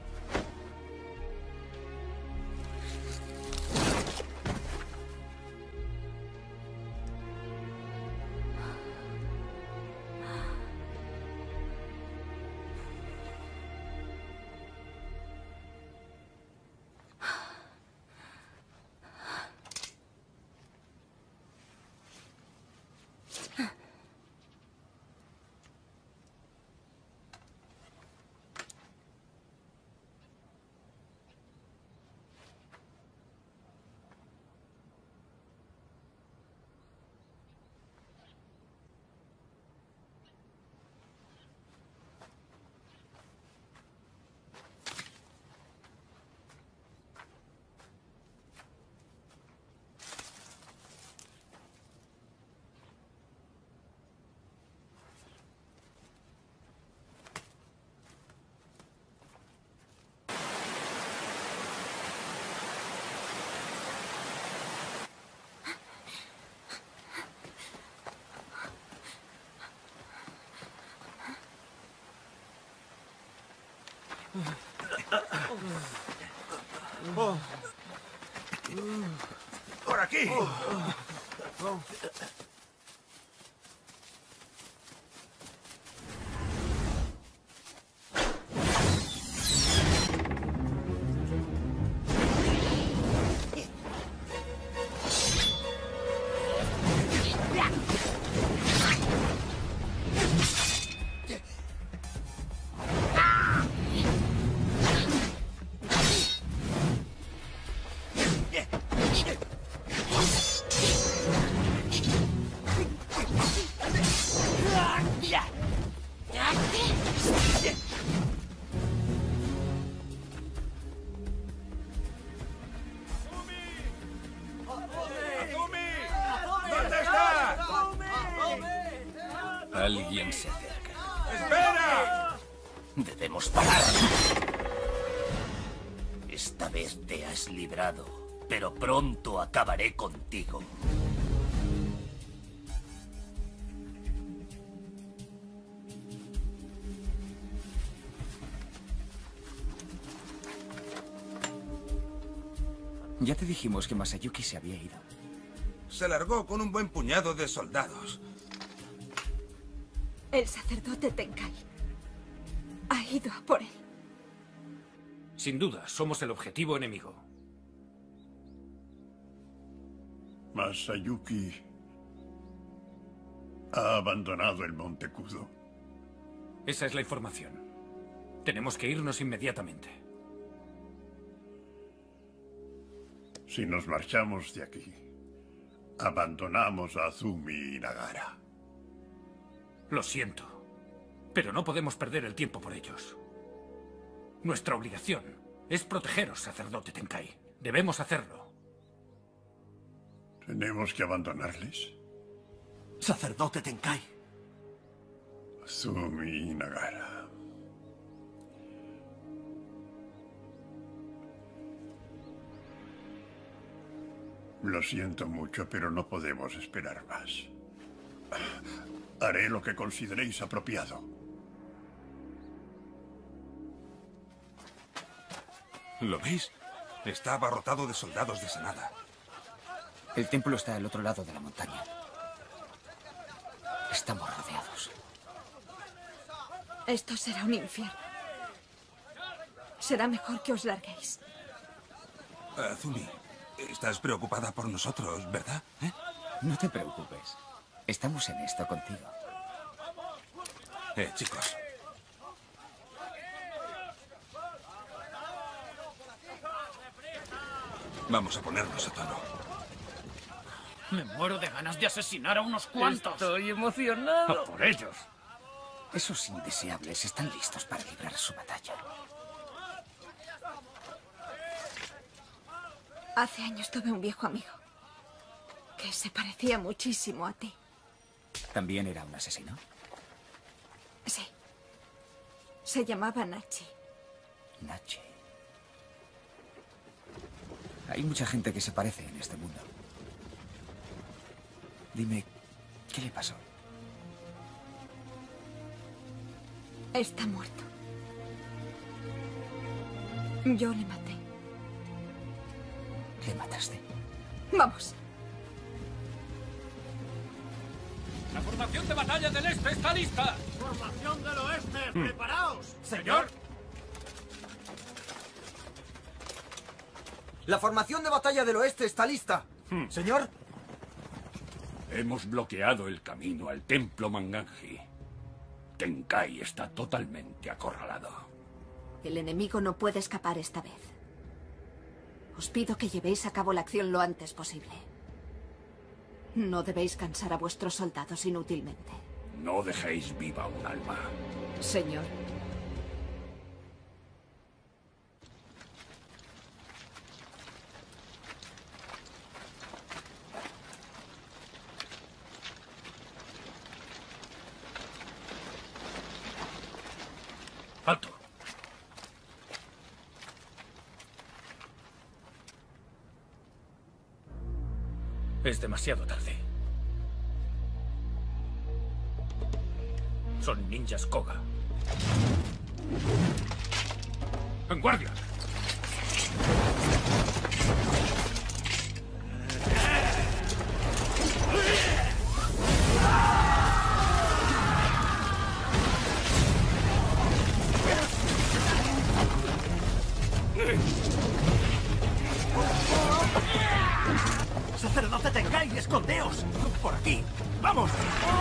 ¡Por aquí! Alguien se acerca. ¡Espera! Debemos parar. Esta vez te has librado, pero pronto acabaré contigo. Ya te dijimos que Masayuki se había ido. Se largó con un buen puñado de soldados. El sacerdote Tenkai ha ido a por él. Sin duda, somos el objetivo enemigo. Masayuki ha abandonado el Monte Kudo. Esa es la información. Tenemos que irnos inmediatamente. Si nos marchamos de aquí, abandonamos a Azumi y Nagara. Lo siento, pero no podemos perder el tiempo por ellos. Nuestra obligación es protegeros, sacerdote Tenkai. Debemos hacerlo. ¿Tenemos que abandonarles? Sacerdote Tenkai. Azumi y Nagara. Lo siento mucho, pero no podemos esperar más. Haré lo que consideréis apropiado. ¿Lo veis? Está abarrotado de soldados de Sanada. El templo está al otro lado de la montaña. Estamos rodeados. Esto será un infierno. Será mejor que os larguéis. Azumi, estás preocupada por nosotros, ¿verdad? ¿Eh? No te preocupes. Estamos en esto contigo. Eh, chicos. Vamos a ponernos a tono. Me muero de ganas de asesinar a unos cuantos. Estoy emocionado. ¡A por ellos! Esos indeseables están listos para librar su batalla. Hace años tuve un viejo amigo que se parecía muchísimo a ti. ¿También era un asesino? Sí. Se llamaba Nachi. Nachi. Hay mucha gente que se parece en este mundo. Dime, ¿qué le pasó? Está muerto. Yo le maté. ¿Le mataste? Vamos. La formación de batalla del este está lista. Formación del oeste, Hmm. preparaos. Señor. La formación de batalla del oeste está lista. Hmm. Señor. Hemos bloqueado el camino al templo Manganji. Tenkai está totalmente acorralado. El enemigo no puede escapar esta vez. Os pido que llevéis a cabo la acción lo antes posible. No debéis cansar a vuestros soldados inútilmente. No dejéis viva un alma. Señor. ¡Alto! Es demasiado tarde. Son ninjas Koga. ¡En guardia! ¡Sacerdote Tenkai, escondeos! ¡Por aquí! ¡Vamos!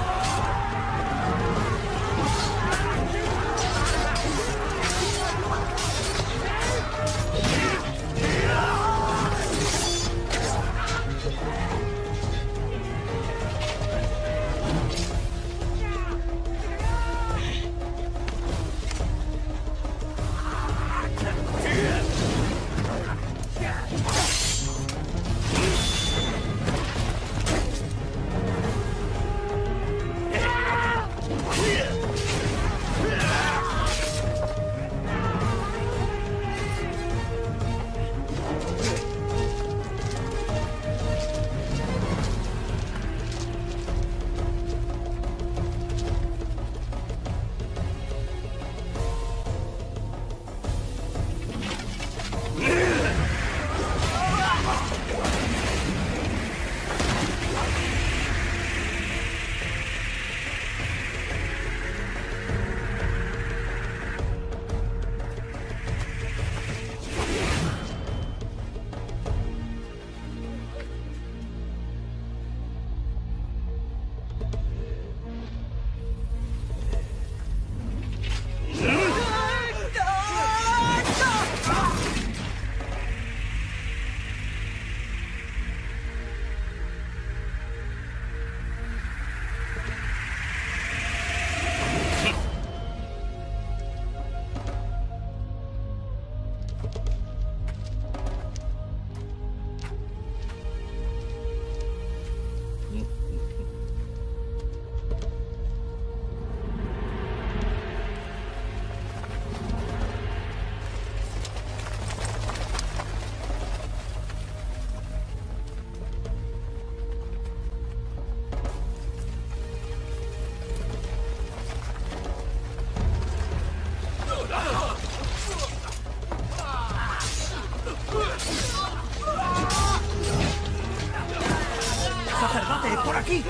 ¡Sacerdote, por aquí!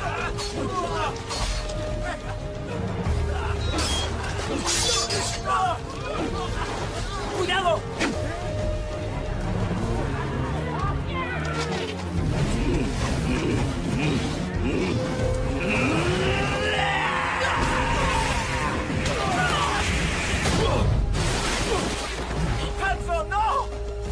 ¡Cuidado! ¡Hanzo, no!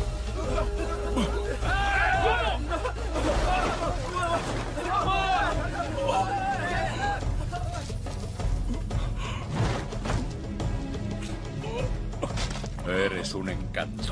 Eres un encanto.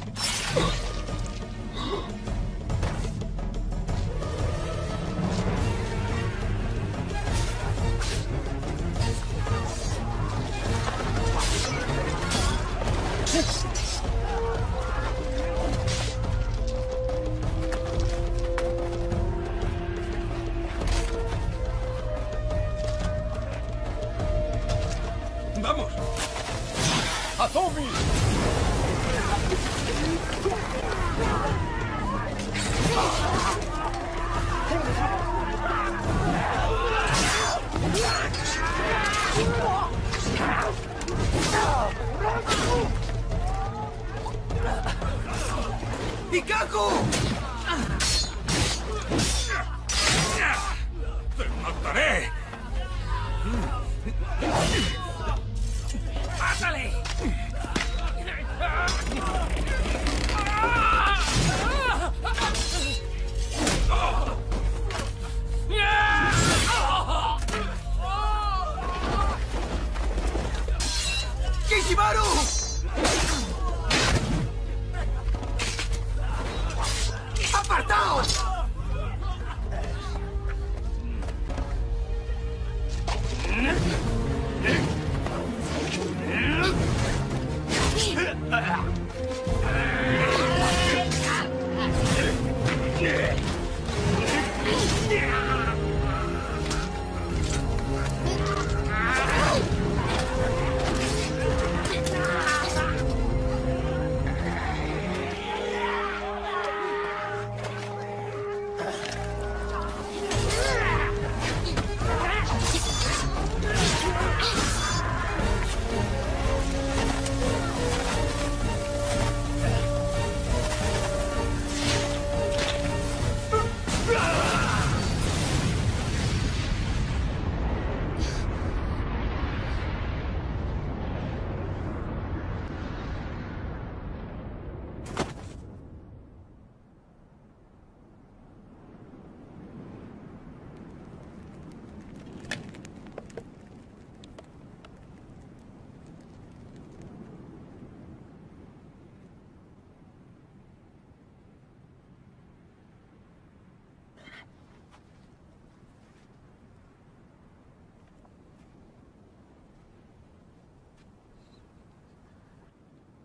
¡Vamos! ¡Azumi! ¡Ikkaku! ¡Te mataré! ¡Mátale! ¡Kishimaru! ¡Apartaos!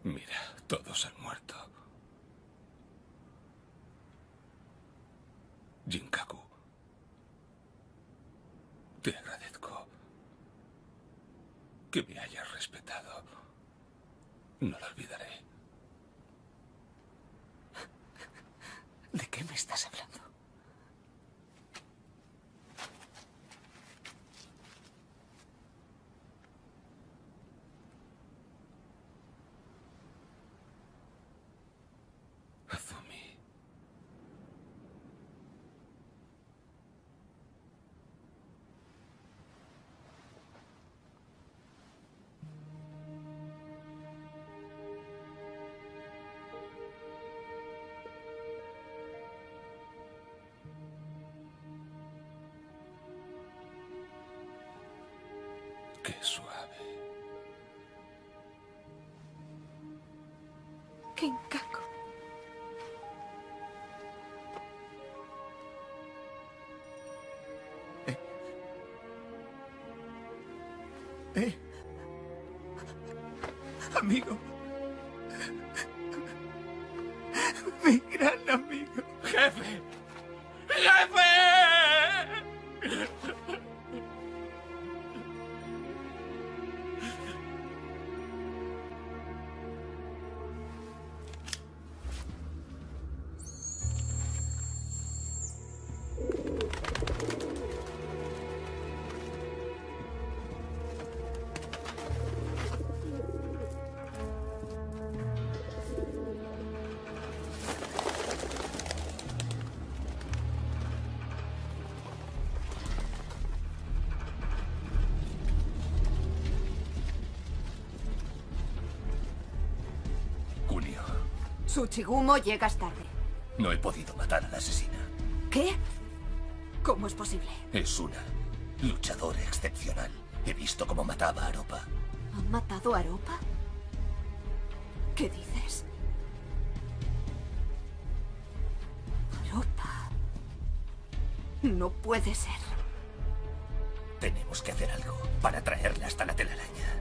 Mira, todos han muerto. Jinkaku, te agradezco que me hayas respetado. No lo olvidaré. ¿De qué me estás hablando? Azumi. Qué suave. Kinkaku. ¿Eh? Amigo. Mi gran amigo. ¡Jefe! ¡Jefe! Tsuchigumo, llegas tarde. No he podido matar a la asesina. ¿Qué? ¿Cómo es posible? Es una luchadora excepcional. He visto cómo mataba a Aropa. ¿Han matado a Aropa? ¿Qué dices? Aropa. No puede ser. Tenemos que hacer algo para traerla hasta la telaraña.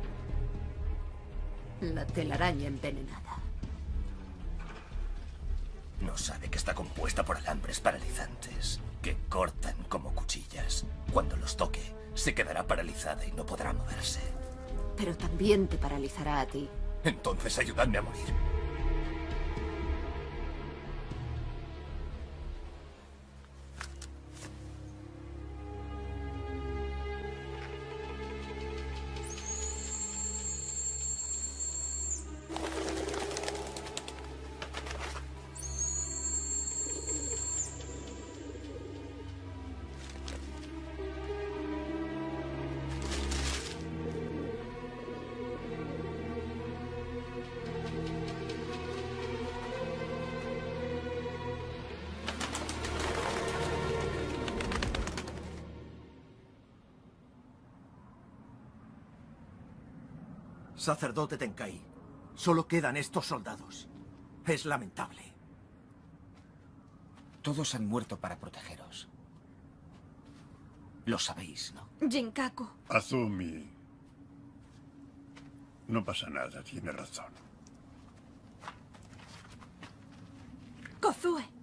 La telaraña envenenada. No sabe que está compuesta por alambres paralizantes que cortan como cuchillas. Cuando los toque, se quedará paralizada y no podrá moverse. Pero también te paralizará a ti. Entonces ayudadme a morir. Sacerdote Tenkai, solo quedan estos soldados. Es lamentable. Todos han muerto para protegeros. Lo sabéis, ¿no? Jinkaku. Azumi. No pasa nada, tiene razón. Kozue.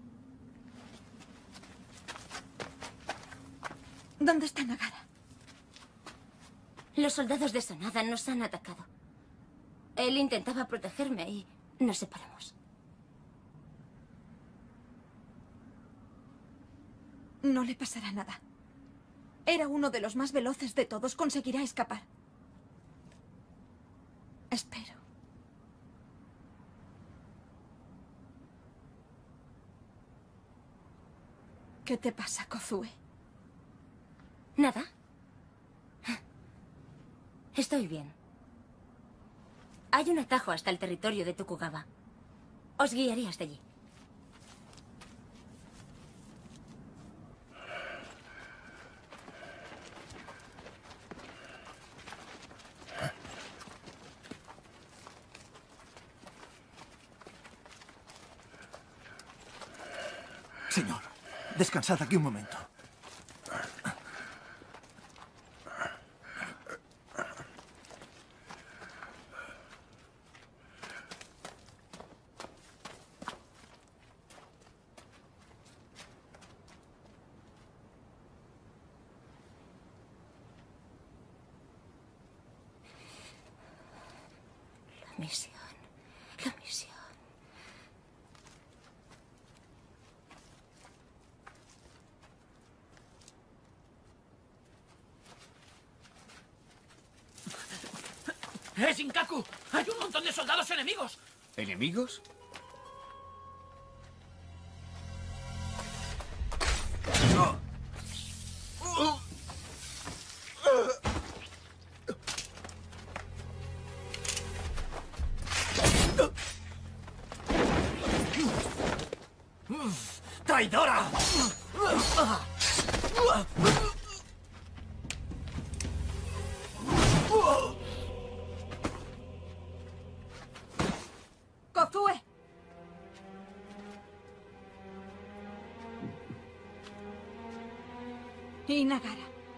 ¿Dónde está Nagara? Los soldados de Sanada nos han atacado. Él intentaba protegerme y nos separamos. No le pasará nada. Era uno de los más veloces de todos. Conseguirá escapar. Espero. ¿Qué te pasa, Kozue? Nada. Estoy bien. Hay un atajo hasta el territorio de Tokugawa. Os guiaré hasta allí. Señor, descansad aquí un momento. misión. La misión. ¡Eh, Shinkaku! ¡Hay un montón de soldados enemigos! ¿Enemigos? ¡Traidora! ¡Kozue! Y Nagara.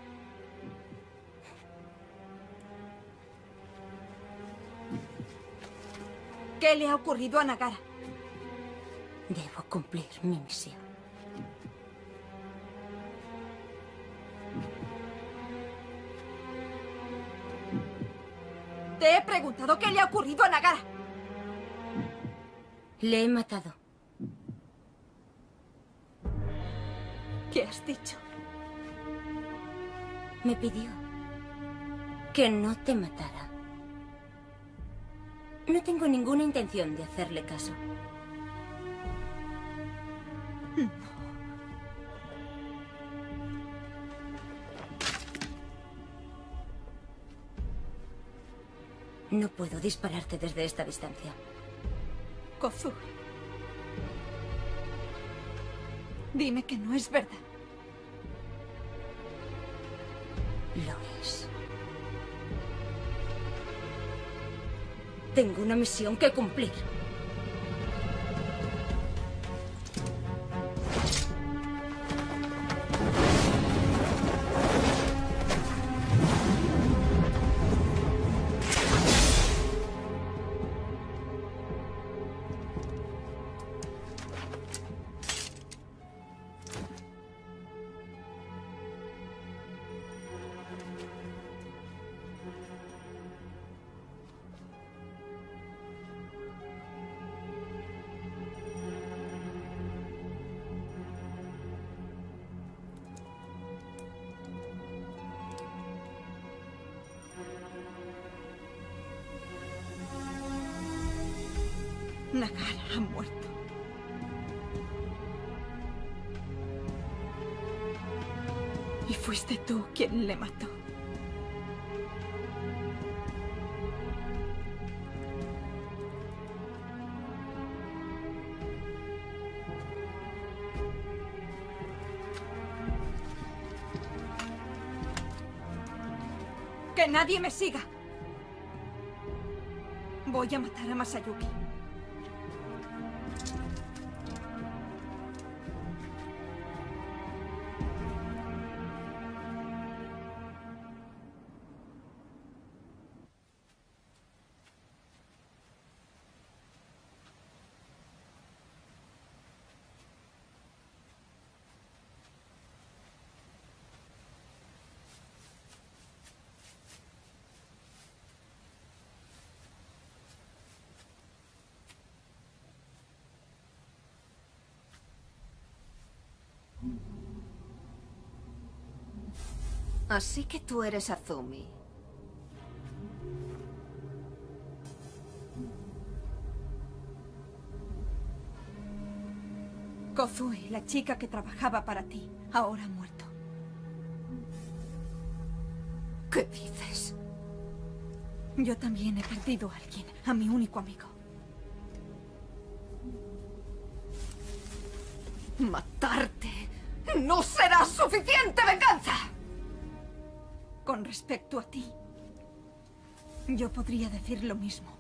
¿Qué le ha ocurrido a Nagara? Debo cumplir mi misión. Te he preguntado qué le ha ocurrido a Nagara. Le he matado. ¿Qué has dicho? Me pidió que no te matara. No tengo ninguna intención de hacerle caso. No puedo dispararte desde esta distancia. Kozue. Dime que no es verdad. Lo es. Tengo una misión que cumplir. Nagara ha muerto. Y fuiste tú quien le mató. Que nadie me siga. Voy a matar a Masayuki. Así que tú eres Azumi. Kozue, la chica que trabajaba para ti, ahora ha muerto. ¿Qué dices? Yo también he perdido a alguien, a mi único amigo. Matarte no será suficiente venganza. Con respecto a ti, yo podría decir lo mismo.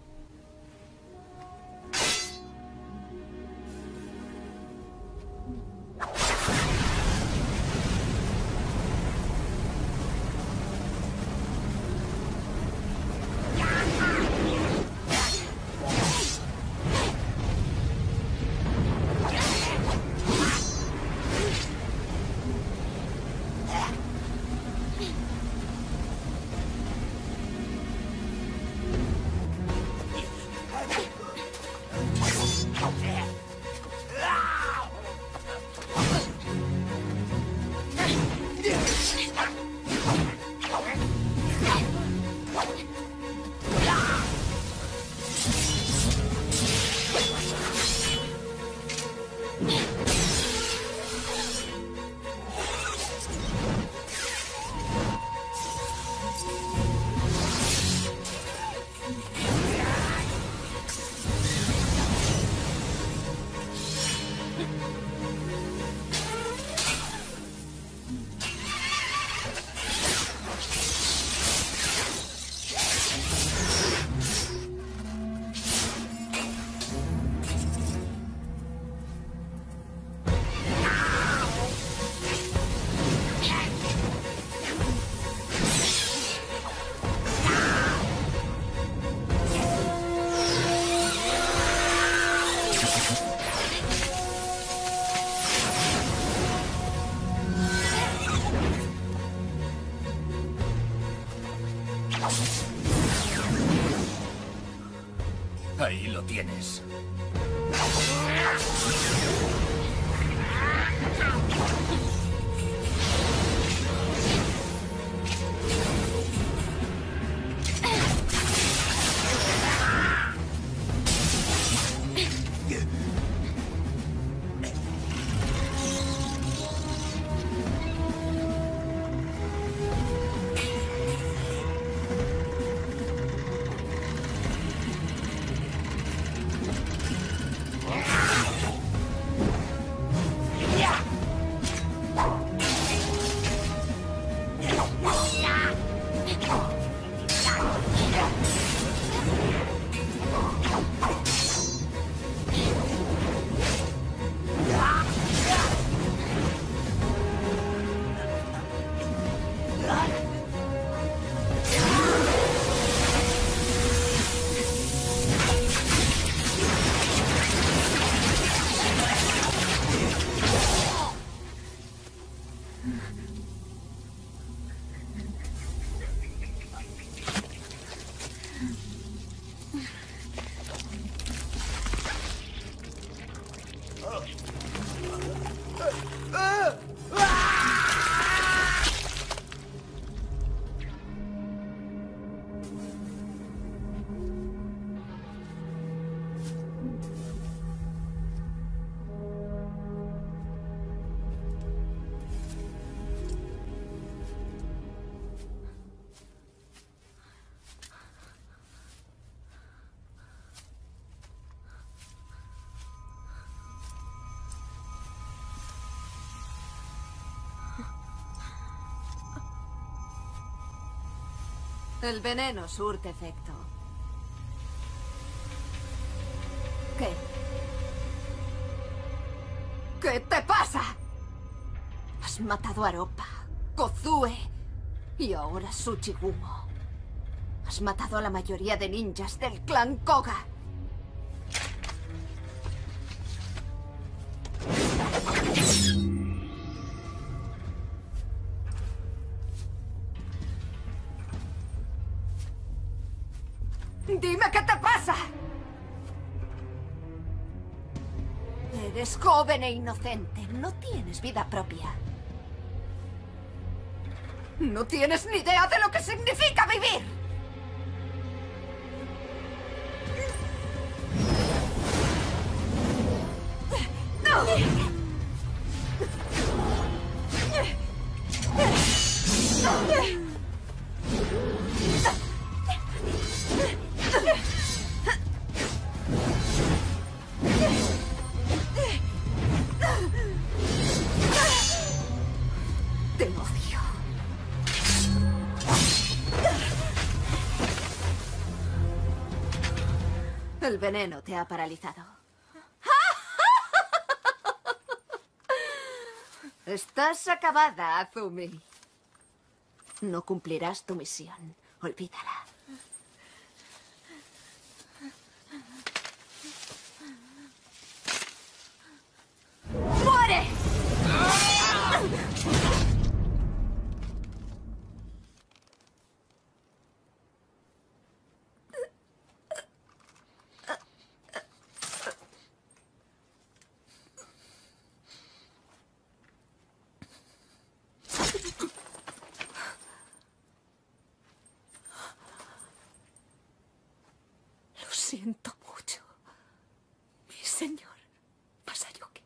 Ahí lo tienes. El veneno surte efecto. ¿Qué? ¿Qué te pasa? Has matado a Aropa, Kozue y ahora Tsuchigumo. Has matado a la mayoría de ninjas del clan Koga. ¡Dime qué te pasa! Eres joven e inocente. No tienes vida propia. No tienes ni idea de lo que significa vivir. Te odio. El veneno te ha paralizado. Estás acabada, Azumi. No cumplirás tu misión. Olvídala. ¡Muere! Lo siento mucho, mi señor Masayuki.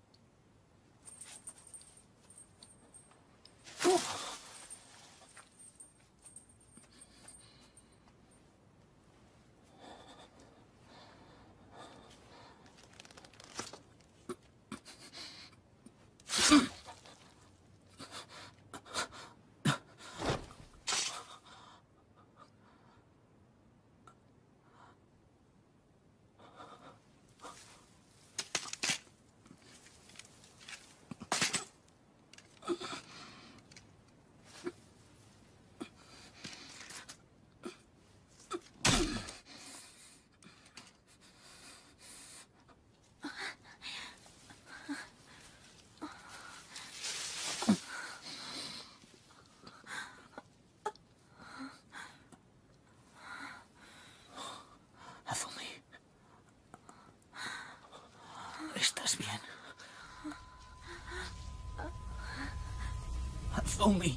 Tommy.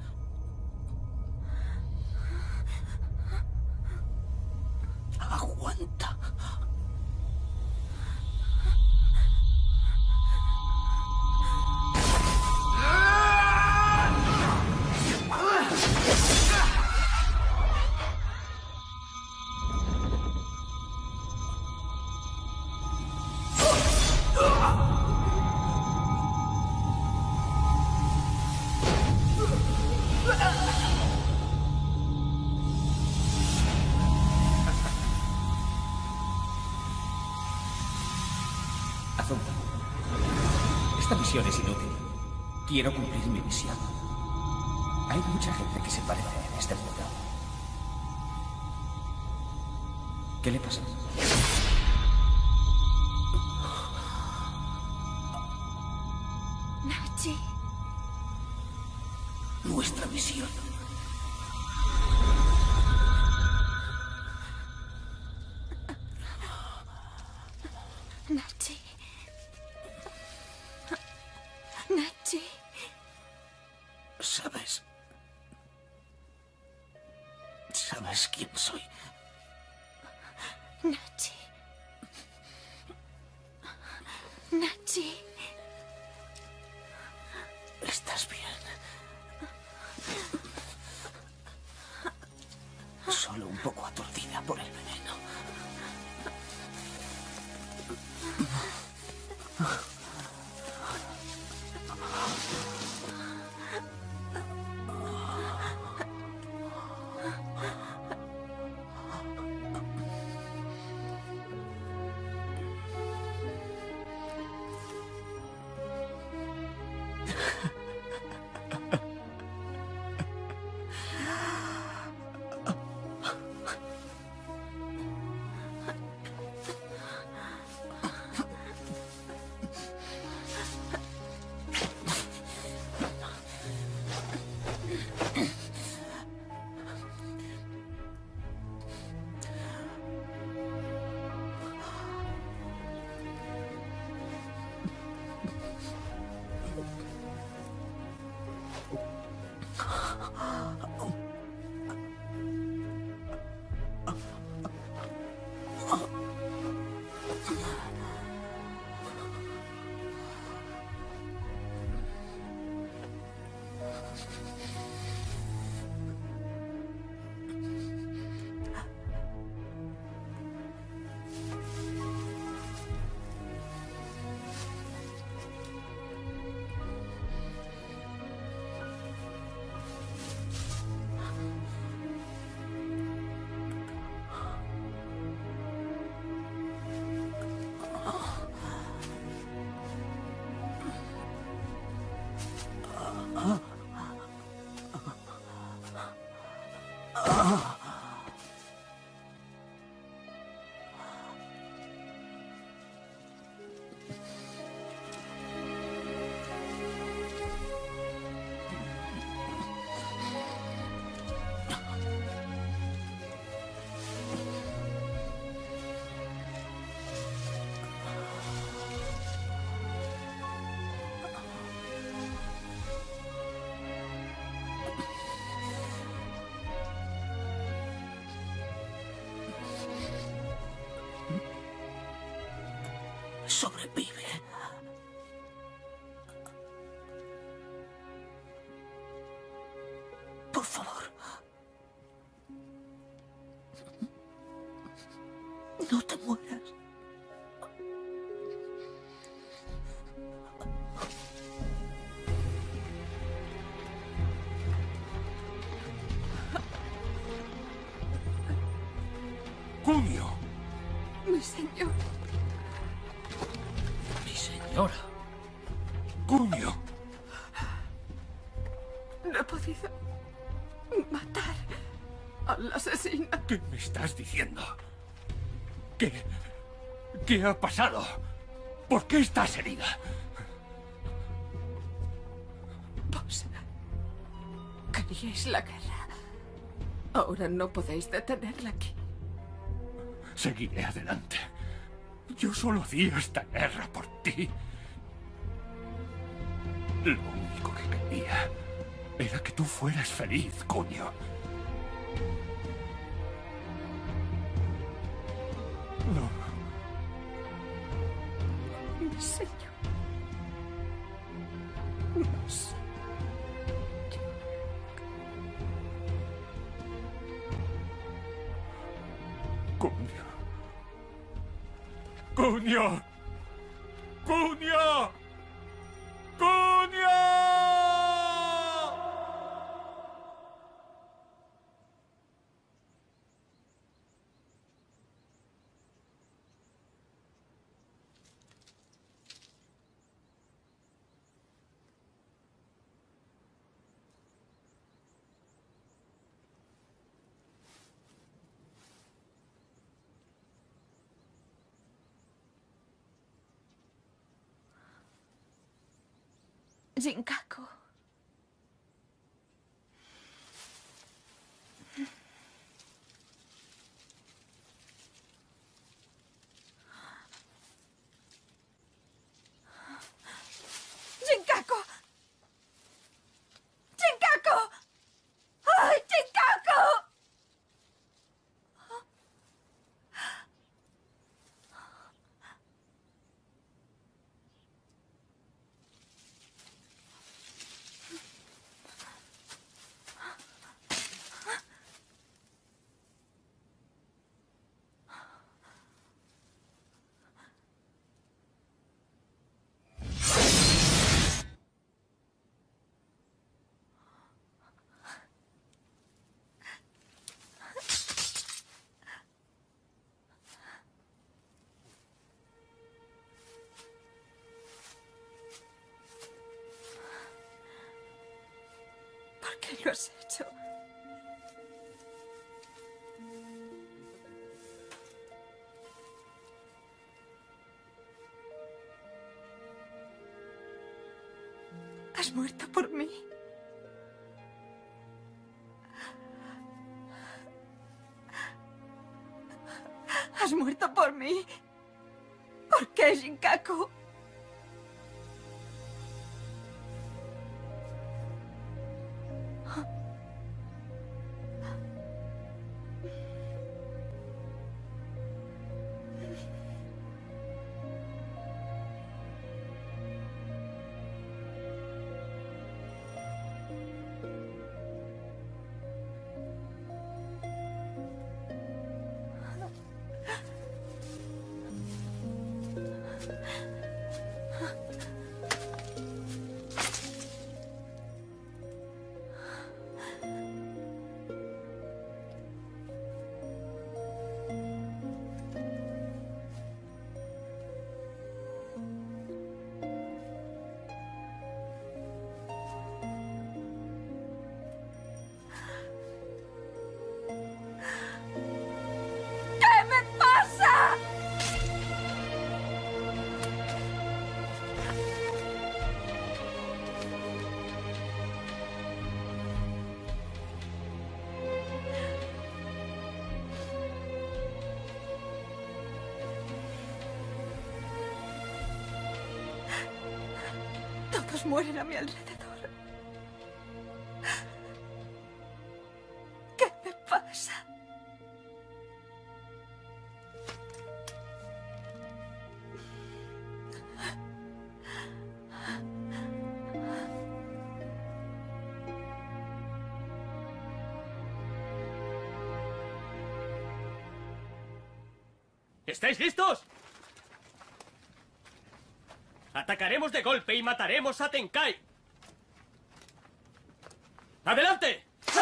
Aguanta. Esta misión es inútil. Quiero cumplir mi misión. Hay mucha gente que se parece en este mundo. ¿Qué le pasa? Nachi. Nuestra misión. Nachi. Nachi. ¿Sabes? ¿Sabes quién soy? Nachi. Nachi. ¿Estás bien? Solo un poco aturdida por el veneno. Sobrevive. Por favor. No te mueras. ¡Cunio! Mi señor. Mi señora. ¡Cunio! No he podido matar al asesino. ¿Qué me estás diciendo? ¿Qué? ¿Qué ha pasado? ¿Por qué estás herida? Vos queríais la guerra. Ahora no podéis detenerla aquí. Seguiré adelante. Yo solo hacía esta guerra por ti. Lo único que quería era que tú fueras feliz, coño. No. Mi señor. No sé. Coño. ¡Coño! ¡Coño! ¡Coño! Jinkaku. Jinkaku. Jinkaku. ¡Ay, Jinkaku! ¿Por qué lo has hecho? Has muerto por mí. Has muerto por mí. ¿Por qué, Jinkaku? Todos mueren a mi alrededor. ¿Qué me pasa? ¿Estáis listos? Atacaremos de golpe y mataremos a Tenkai. ¡Adelante! ¡Sí!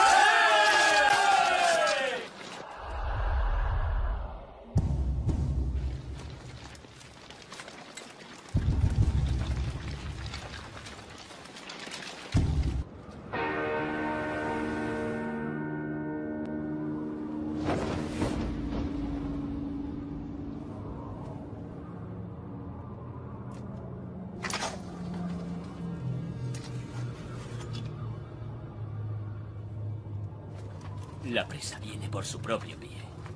La presa viene por su propio pie.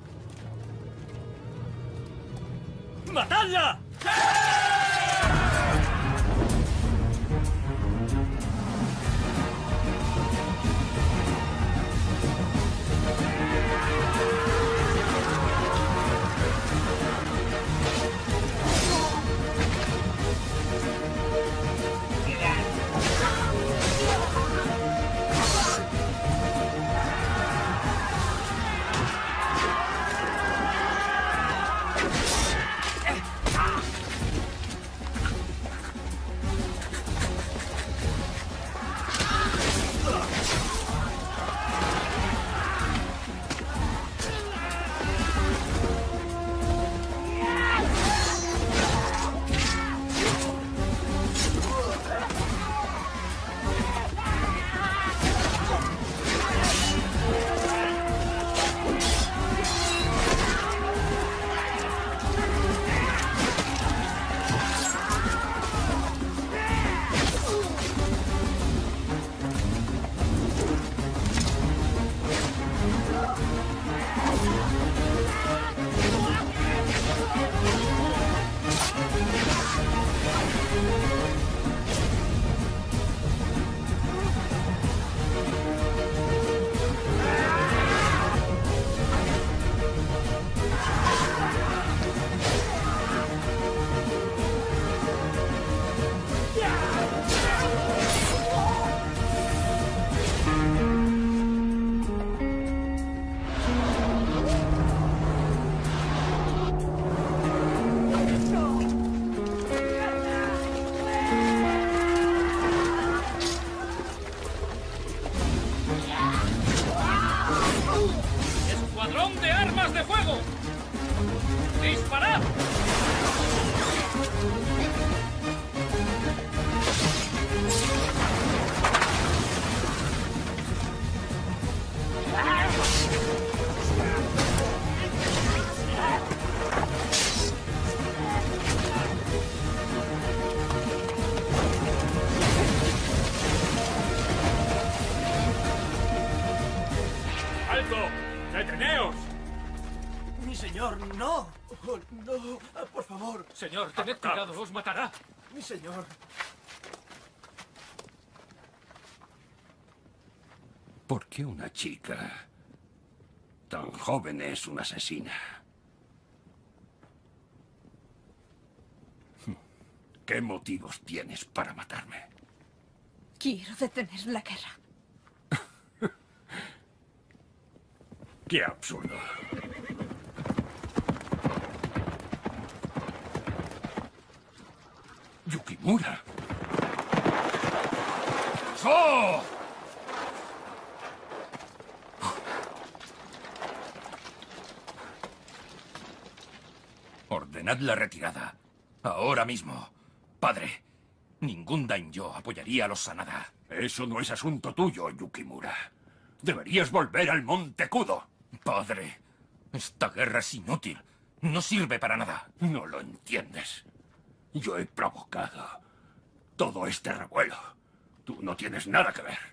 ¡Matadla! ¡Sí! ¡Disparad! ¡Alto! ¡Deteneos! Mi señor, no. Oh, no, por favor. Señor, tened cuidado, os matará. Mi señor. ¿Por qué una chica tan joven es una asesina? ¿Qué motivos tienes para matarme? Quiero detener la guerra. ¡Qué absurdo! ¡Yukimura! ¡So! Ordenad la retirada. Ahora mismo. Padre, ningún daimyo apoyaría a los Sanada. Eso no es asunto tuyo, Yukimura. Deberías volver al Monte Kudo. Padre, esta guerra es inútil. No sirve para nada. No lo entiendes. Yo he provocado todo este revuelo. Tú no tienes nada que ver.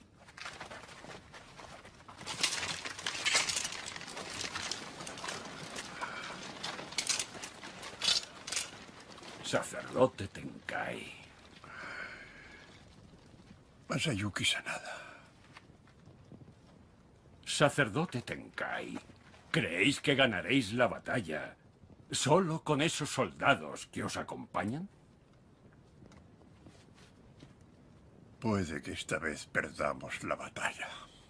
Sacerdote Tenkai. Masayuki Sanada. Sacerdote Tenkai, ¿creéis que ganaréis la batalla solo con esos soldados que os acompañan? Puede que esta vez perdamos la batalla.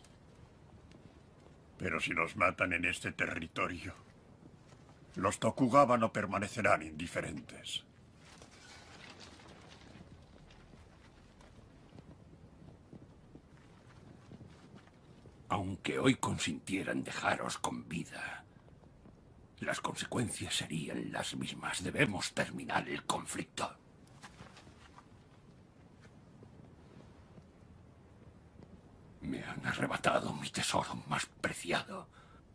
Pero si nos matan en este territorio, los Tokugawa no permanecerán indiferentes. Aunque hoy consintieran dejaros con vida, las consecuencias serían las mismas. Debemos terminar el conflicto. Me han arrebatado mi tesoro más preciado.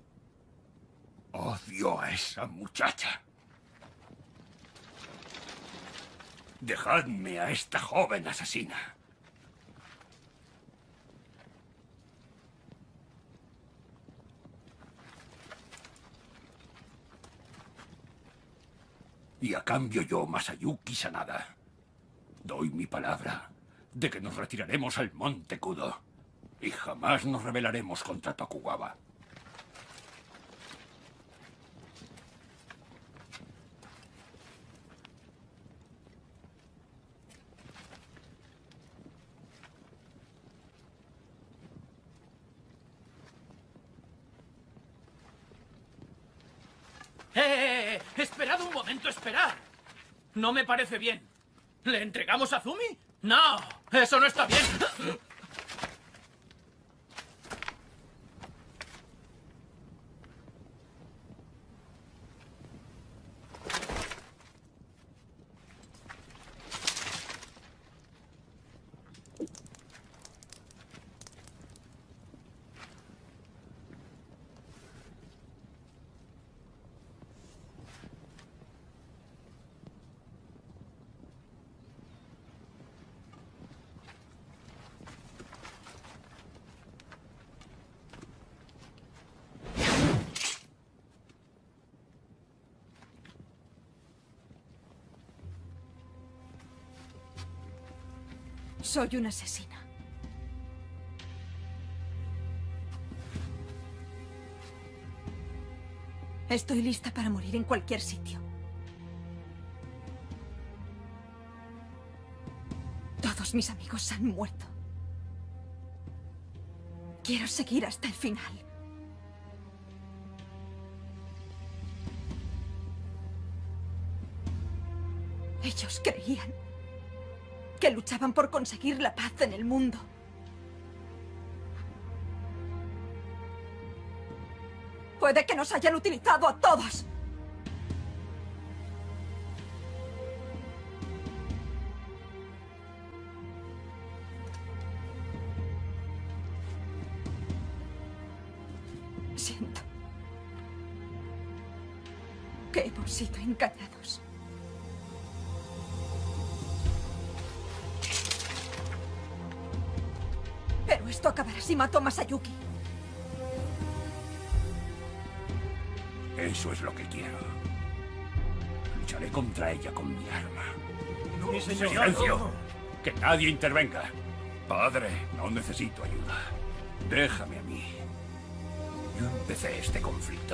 Odio a esa muchacha. Dejadme a esta joven asesina. Y a cambio yo, Masayuki Sanada, doy mi palabra de que nos retiraremos al Monte Kudo y jamás nos rebelaremos contra Tokugawa. ¡Eh, eh, eh! ¡Esperad un momento, esperad! No me parece bien. ¿Le entregamos a Zumi? ¡No! ¡Eso no está bien! Soy una asesina. Estoy lista para morir en cualquier sitio. Todos mis amigos han muerto. Quiero seguir hasta el final. Ellos creían que luchaban por conseguir la paz en el mundo. Puede que nos hayan utilizado a todos. que hemos sido engañados. Pero esto acabará si mato a Masayuki. Eso es lo que quiero. Lucharé contra ella con mi arma. No, mi señor. ¡Silencio! No. ¡Que nadie intervenga! Padre, no necesito ayuda. Déjame a mí. Yo empecé este conflicto.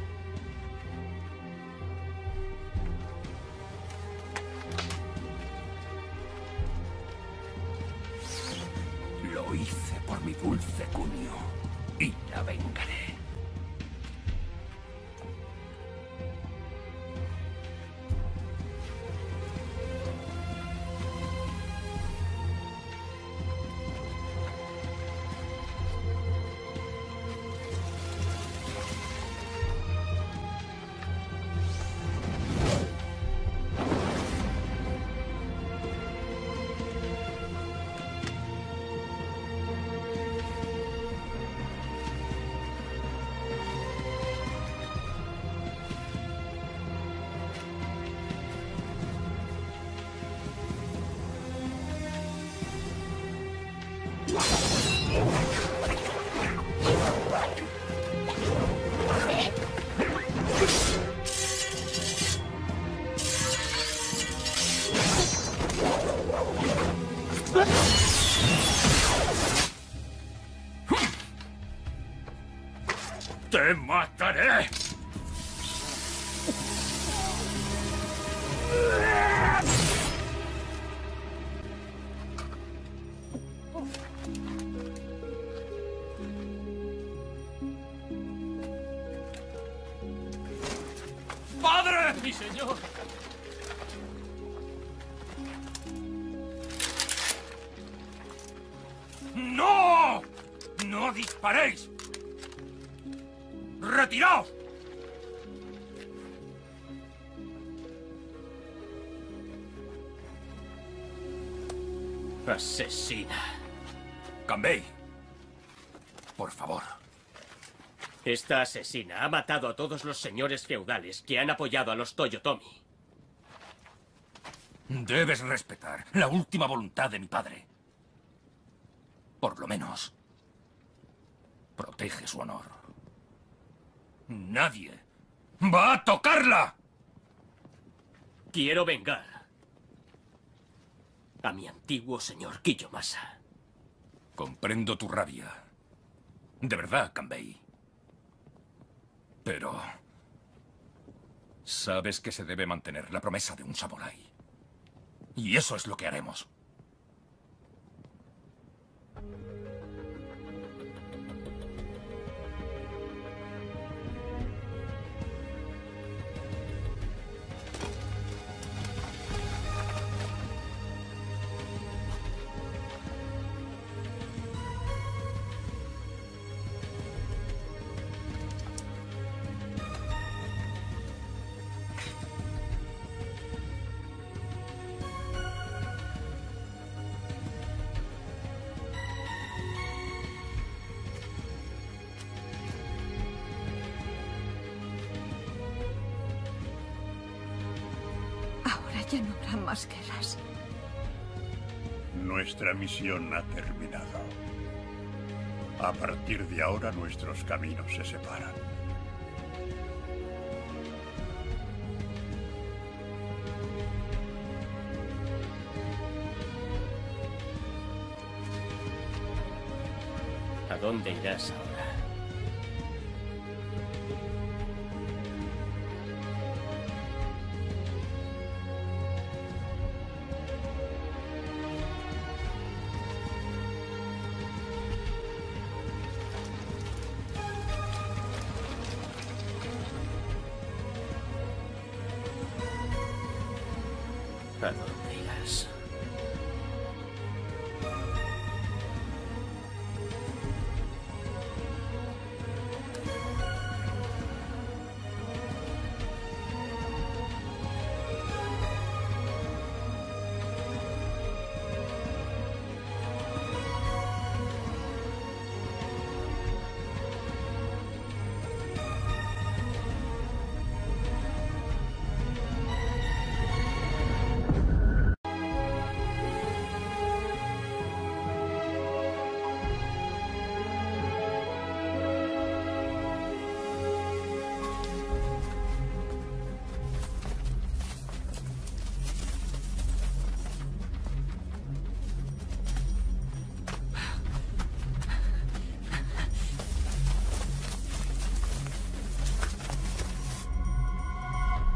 Lo hice por mi dulce Kunio y la vengaré. ¡Te mataré! ¡Padre! ¡Mi señor! ¡No! ¡No disparéis! ¡Retiraos! Asesina. Kanbei, por favor. Esta asesina ha matado a todos los señores feudales que han apoyado a los Toyotomi. Debes respetar la última voluntad de mi padre. Por lo menos, protege su honor. Nadie va a tocarla. Quiero vengar a mi antiguo señor Kiyomasa. Comprendo tu rabia. De verdad, Kanbei. Pero sabes que se debe mantener la promesa de un samurái. Y eso es lo que haremos. Ya no habrá más guerras. Nuestra misión ha terminado. A partir de ahora nuestros caminos se separan. ¿A dónde irás ahora? ¿A dónde irás?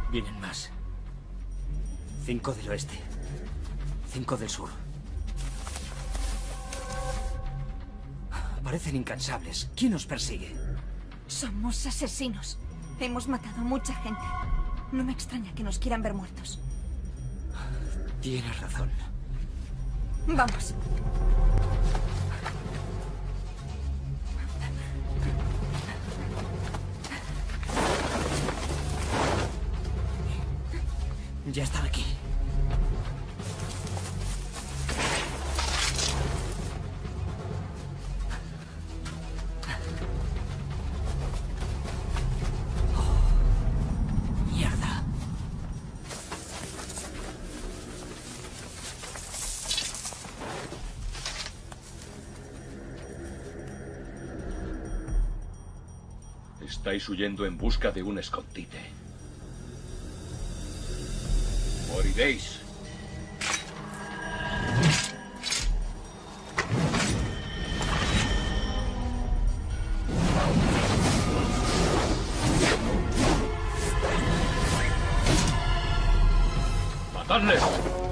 Vienen más. Cinco del oeste. Cinco del sur. Parecen incansables. ¿Quién nos persigue? Somos asesinos. Hemos matado a mucha gente. No me extraña que nos quieran ver muertos. Tienes razón. Vamos. Ya están aquí. Oh, mierda. Estáis huyendo en busca de un escondite. Moriréis. ¡Matadles!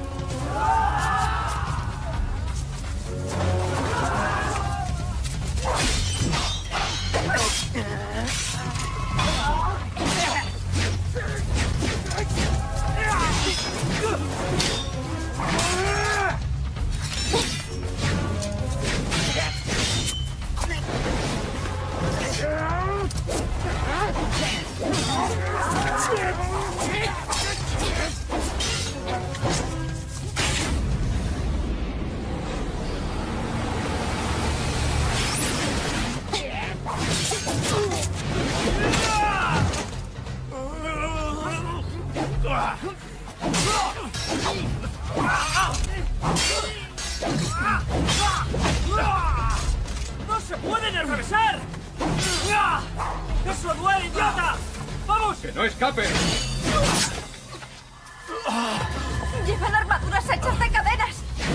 ¡No se pueden atravesar! ¡Eso duele, idiota! ¡Vamos! ¡Que no escapen! Llevan armaduras hechas de cadenas.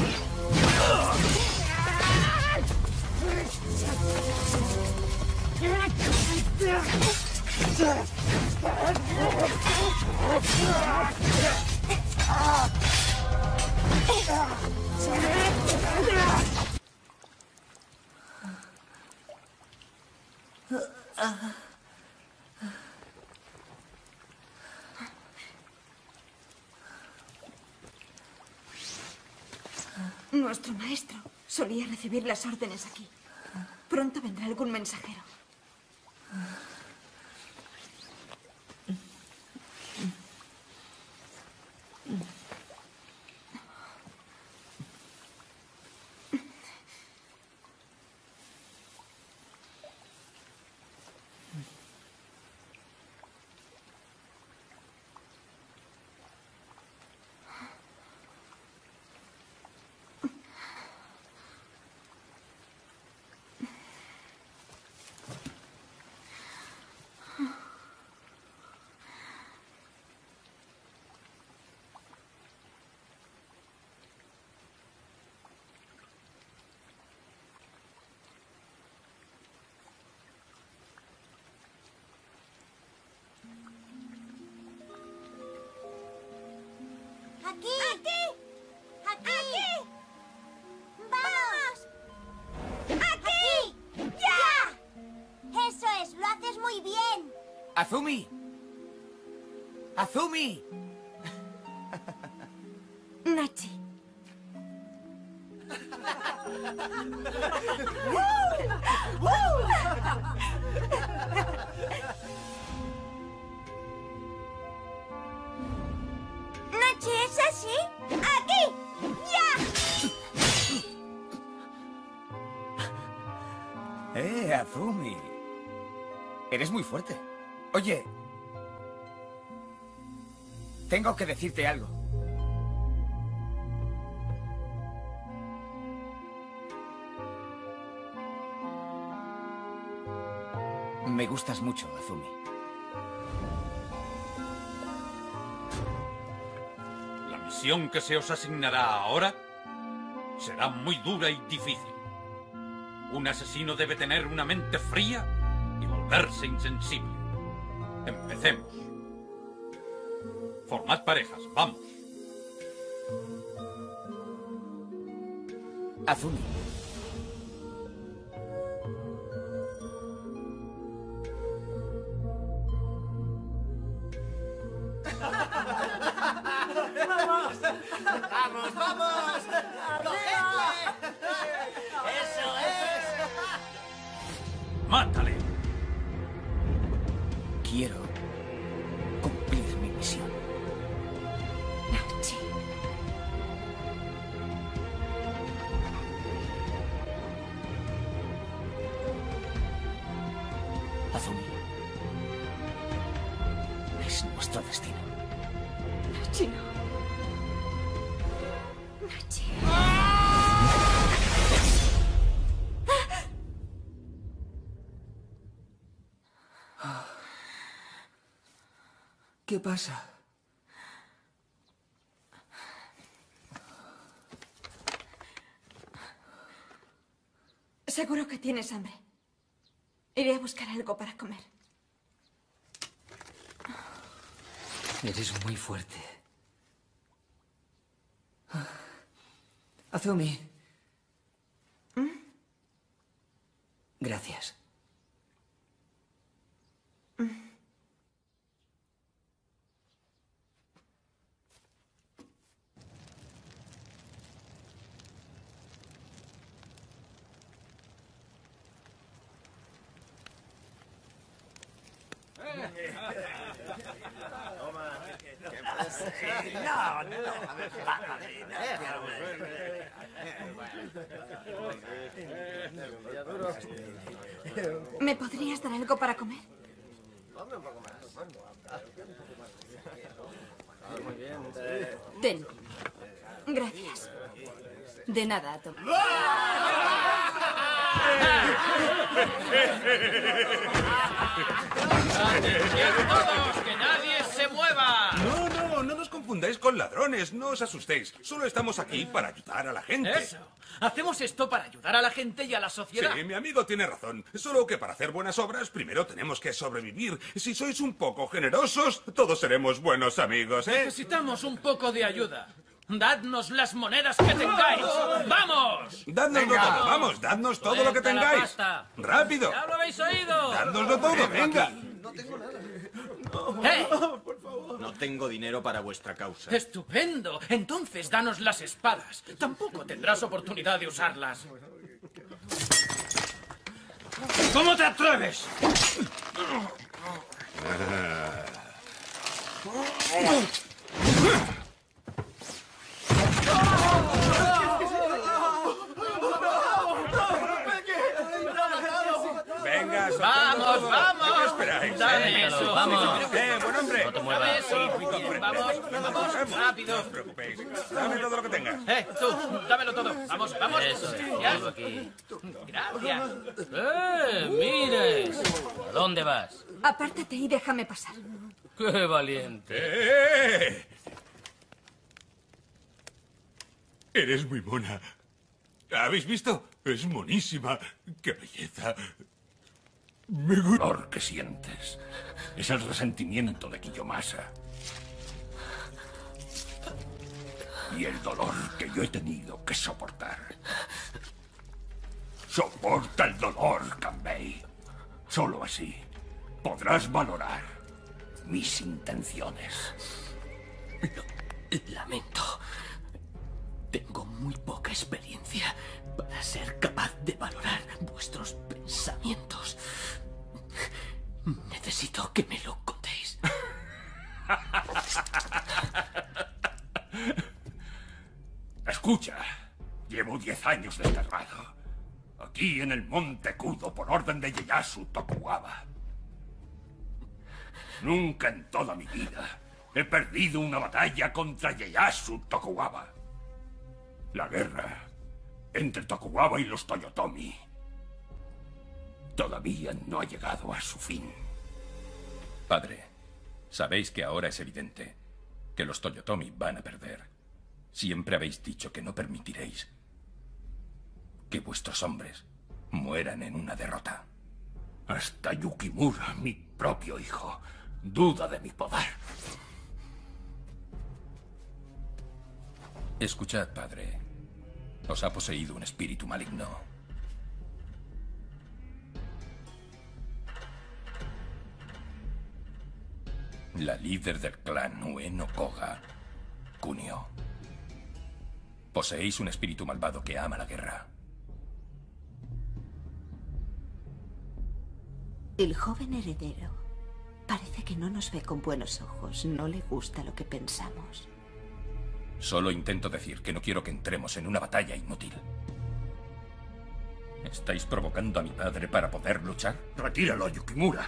Nuestro maestro solía recibir las órdenes aquí. Pronto vendrá algún mensajero. ¡Aquí! ¡Aquí! ¡Aquí! ¡Vamos! ¡Aquí! ¡Ya! Eso es, lo haces muy bien. ¡Azumi! ¡Azumi! Nachi. Nachi, ¿es así? ¡Aquí! ¡Ya! ¡Eh, Azumi! Eres muy fuerte. Oye, tengo que decirte algo. Me gustas mucho, Azumi. La misión que se os asignará ahora será muy dura y difícil. Un asesino debe tener una mente fría y volverse insensible. Empecemos. Formad parejas, vamos. Azumi. ¡Vamos! ¡Vamos, vamos! ¡Cogedle! ¡Eso es! ¡Mátale! Quiero cumplir mi misión. Nachi. Azumi. Es nuestro destino. Nachi, no. Nachi. ¿Qué pasa? Seguro que tienes hambre. Iré a buscar algo para comer. Eres muy fuerte. Azumi. ¿Mm? Gracias. Mm. No, no, ¿Me podrías dar algo para comer? Ten. Gracias. De nada, Tom. ¡Atención todos! ¡Que nadie se mueva! No, no, no nos confundáis con ladrones, no os asustéis. Solo estamos aquí para ayudar a la gente. Eso. Hacemos esto para ayudar a la gente y a la sociedad. Sí, mi amigo tiene razón. Solo que para hacer buenas obras primero tenemos que sobrevivir. Si sois un poco generosos, todos seremos buenos amigos, ¿eh? Necesitamos un poco de ayuda. Dadnos las monedas que tengáis. ¡Vamos! Dadnos todo, vamos, dadnos todo lo que Suelta la tengáis. pasta. ¡Rápido! ¡Ya lo habéis oído! ¡Dadnoslo todo, venga! No tengo nada. ¡Eh! No tengo dinero para vuestra causa. ¡Estupendo! Entonces danos las espadas. Tampoco tendrás oportunidad de usarlas. ¿Cómo te atreves? Venga, ¡Vamos, todo. vamos! ¿Qué esperáis? Dame eh? eso. Vamos. Eh, buen hombre. No te muevas. Sí, Bien, vamos, vamos, rápido. No os preocupéis. Dame todo lo que tengas. Eh, tú, dámelo todo. Vamos, vamos. Eso es, Ya. algo aquí. Gracias. ¡Eh, mires! ¿A dónde vas? Apártate y déjame pasar. ¡Qué valiente! ¡Eh! Eres muy mona. ¿Habéis visto? Es monísima. ¡Qué belleza! Me gusta. El dolor que sientes es el resentimiento de Kiyomasa. Y el dolor que yo he tenido que soportar. Soporta el dolor, Kanbei. Solo así podrás valorar mis intenciones. Lamento. Tengo muy poca experiencia para ser capaz de valorar vuestros pensamientos. Necesito que me lo contéis. Escucha, llevo diez años desterrado. Aquí en el Monte Kudo por orden de Ieyasu Tokugawa. Nunca en toda mi vida he perdido una batalla contra Ieyasu Tokugawa. La guerra entre Tokugawa y los Toyotomi todavía no ha llegado a su fin. Padre, sabéis que ahora es evidente que los Toyotomi van a perder. Siempre habéis dicho que no permitiréis que vuestros hombres mueran en una derrota. Hasta Yukimura, mi propio hijo, duda de mi poder. Escuchad, padre. Os ha poseído un espíritu maligno. La líder del clan Ueno Koga, Kunio. Poseéis un espíritu malvado que ama la guerra. El joven heredero parece que no nos ve con buenos ojos. No le gusta lo que pensamos. Solo intento decir que no quiero que entremos en una batalla inútil. ¿Estáis provocando a mi padre para poder luchar? Retíralo, Yukimura.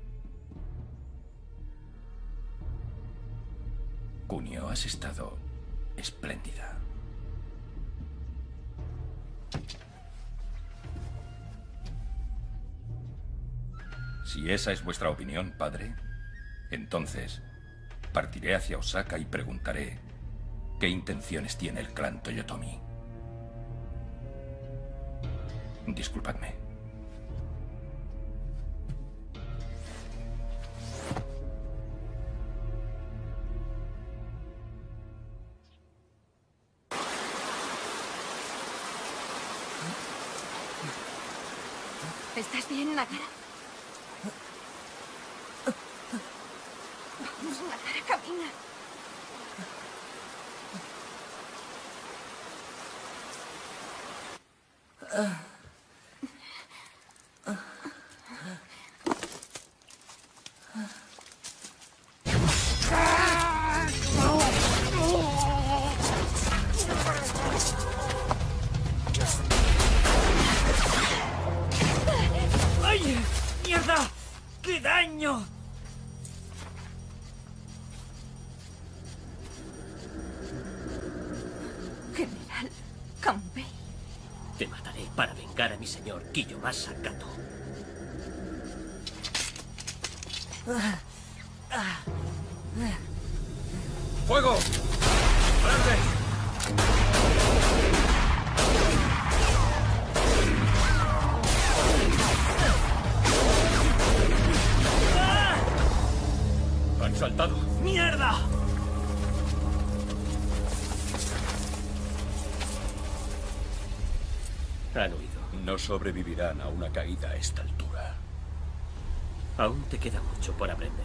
Kunio, has estado espléndida. Si esa es vuestra opinión, padre, entonces partiré hacia Osaka y preguntaré qué intenciones tiene el clan Toyotomi. Disculpadme. ¿Estás bien, Nagara? Vamos, Nagara, camina. ¡Ay! ¡Mierda! ¡Qué daño! General Kanbei. Te mataré para vengar a mi señor Kiyomasa Kato. ¡Fuego! ¡Adelante! Han saltado. ¡Mierda! Han huido. No sobrevivirán a una caída a esta altura. Aún te queda mucho por aprender.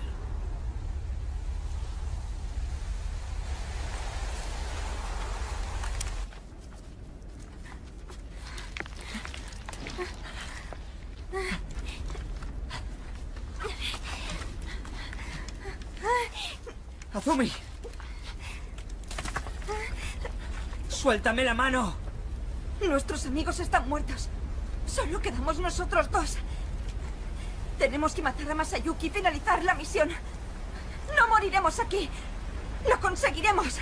¡Azumi! ¡Suéltame la mano! Nuestros amigos están muertos. Solo quedamos nosotros dos. Tenemos que matar a Masayuki y finalizar la misión. No moriremos aquí. Lo conseguiremos.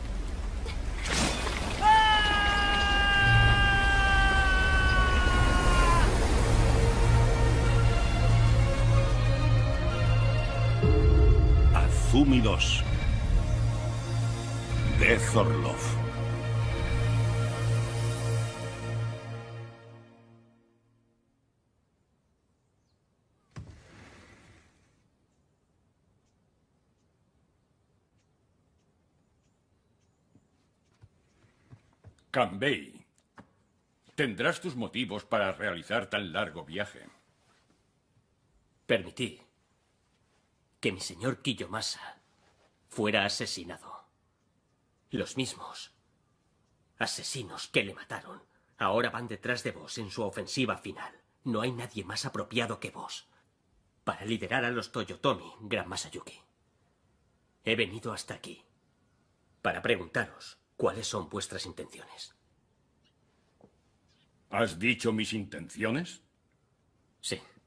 Azumi dos. Death or Love. Kanbei, tendrás tus motivos para realizar tan largo viaje. Permití que mi señor Kiyomasa fuera asesinado. Los mismos asesinos que le mataron ahora van detrás de vos en su ofensiva final. No hay nadie más apropiado que vos para liderar a los Toyotomi, Gran Masayuki. He venido hasta aquí para preguntaros cuáles son vuestras intenciones. ¿Has dicho mis intenciones? Sí.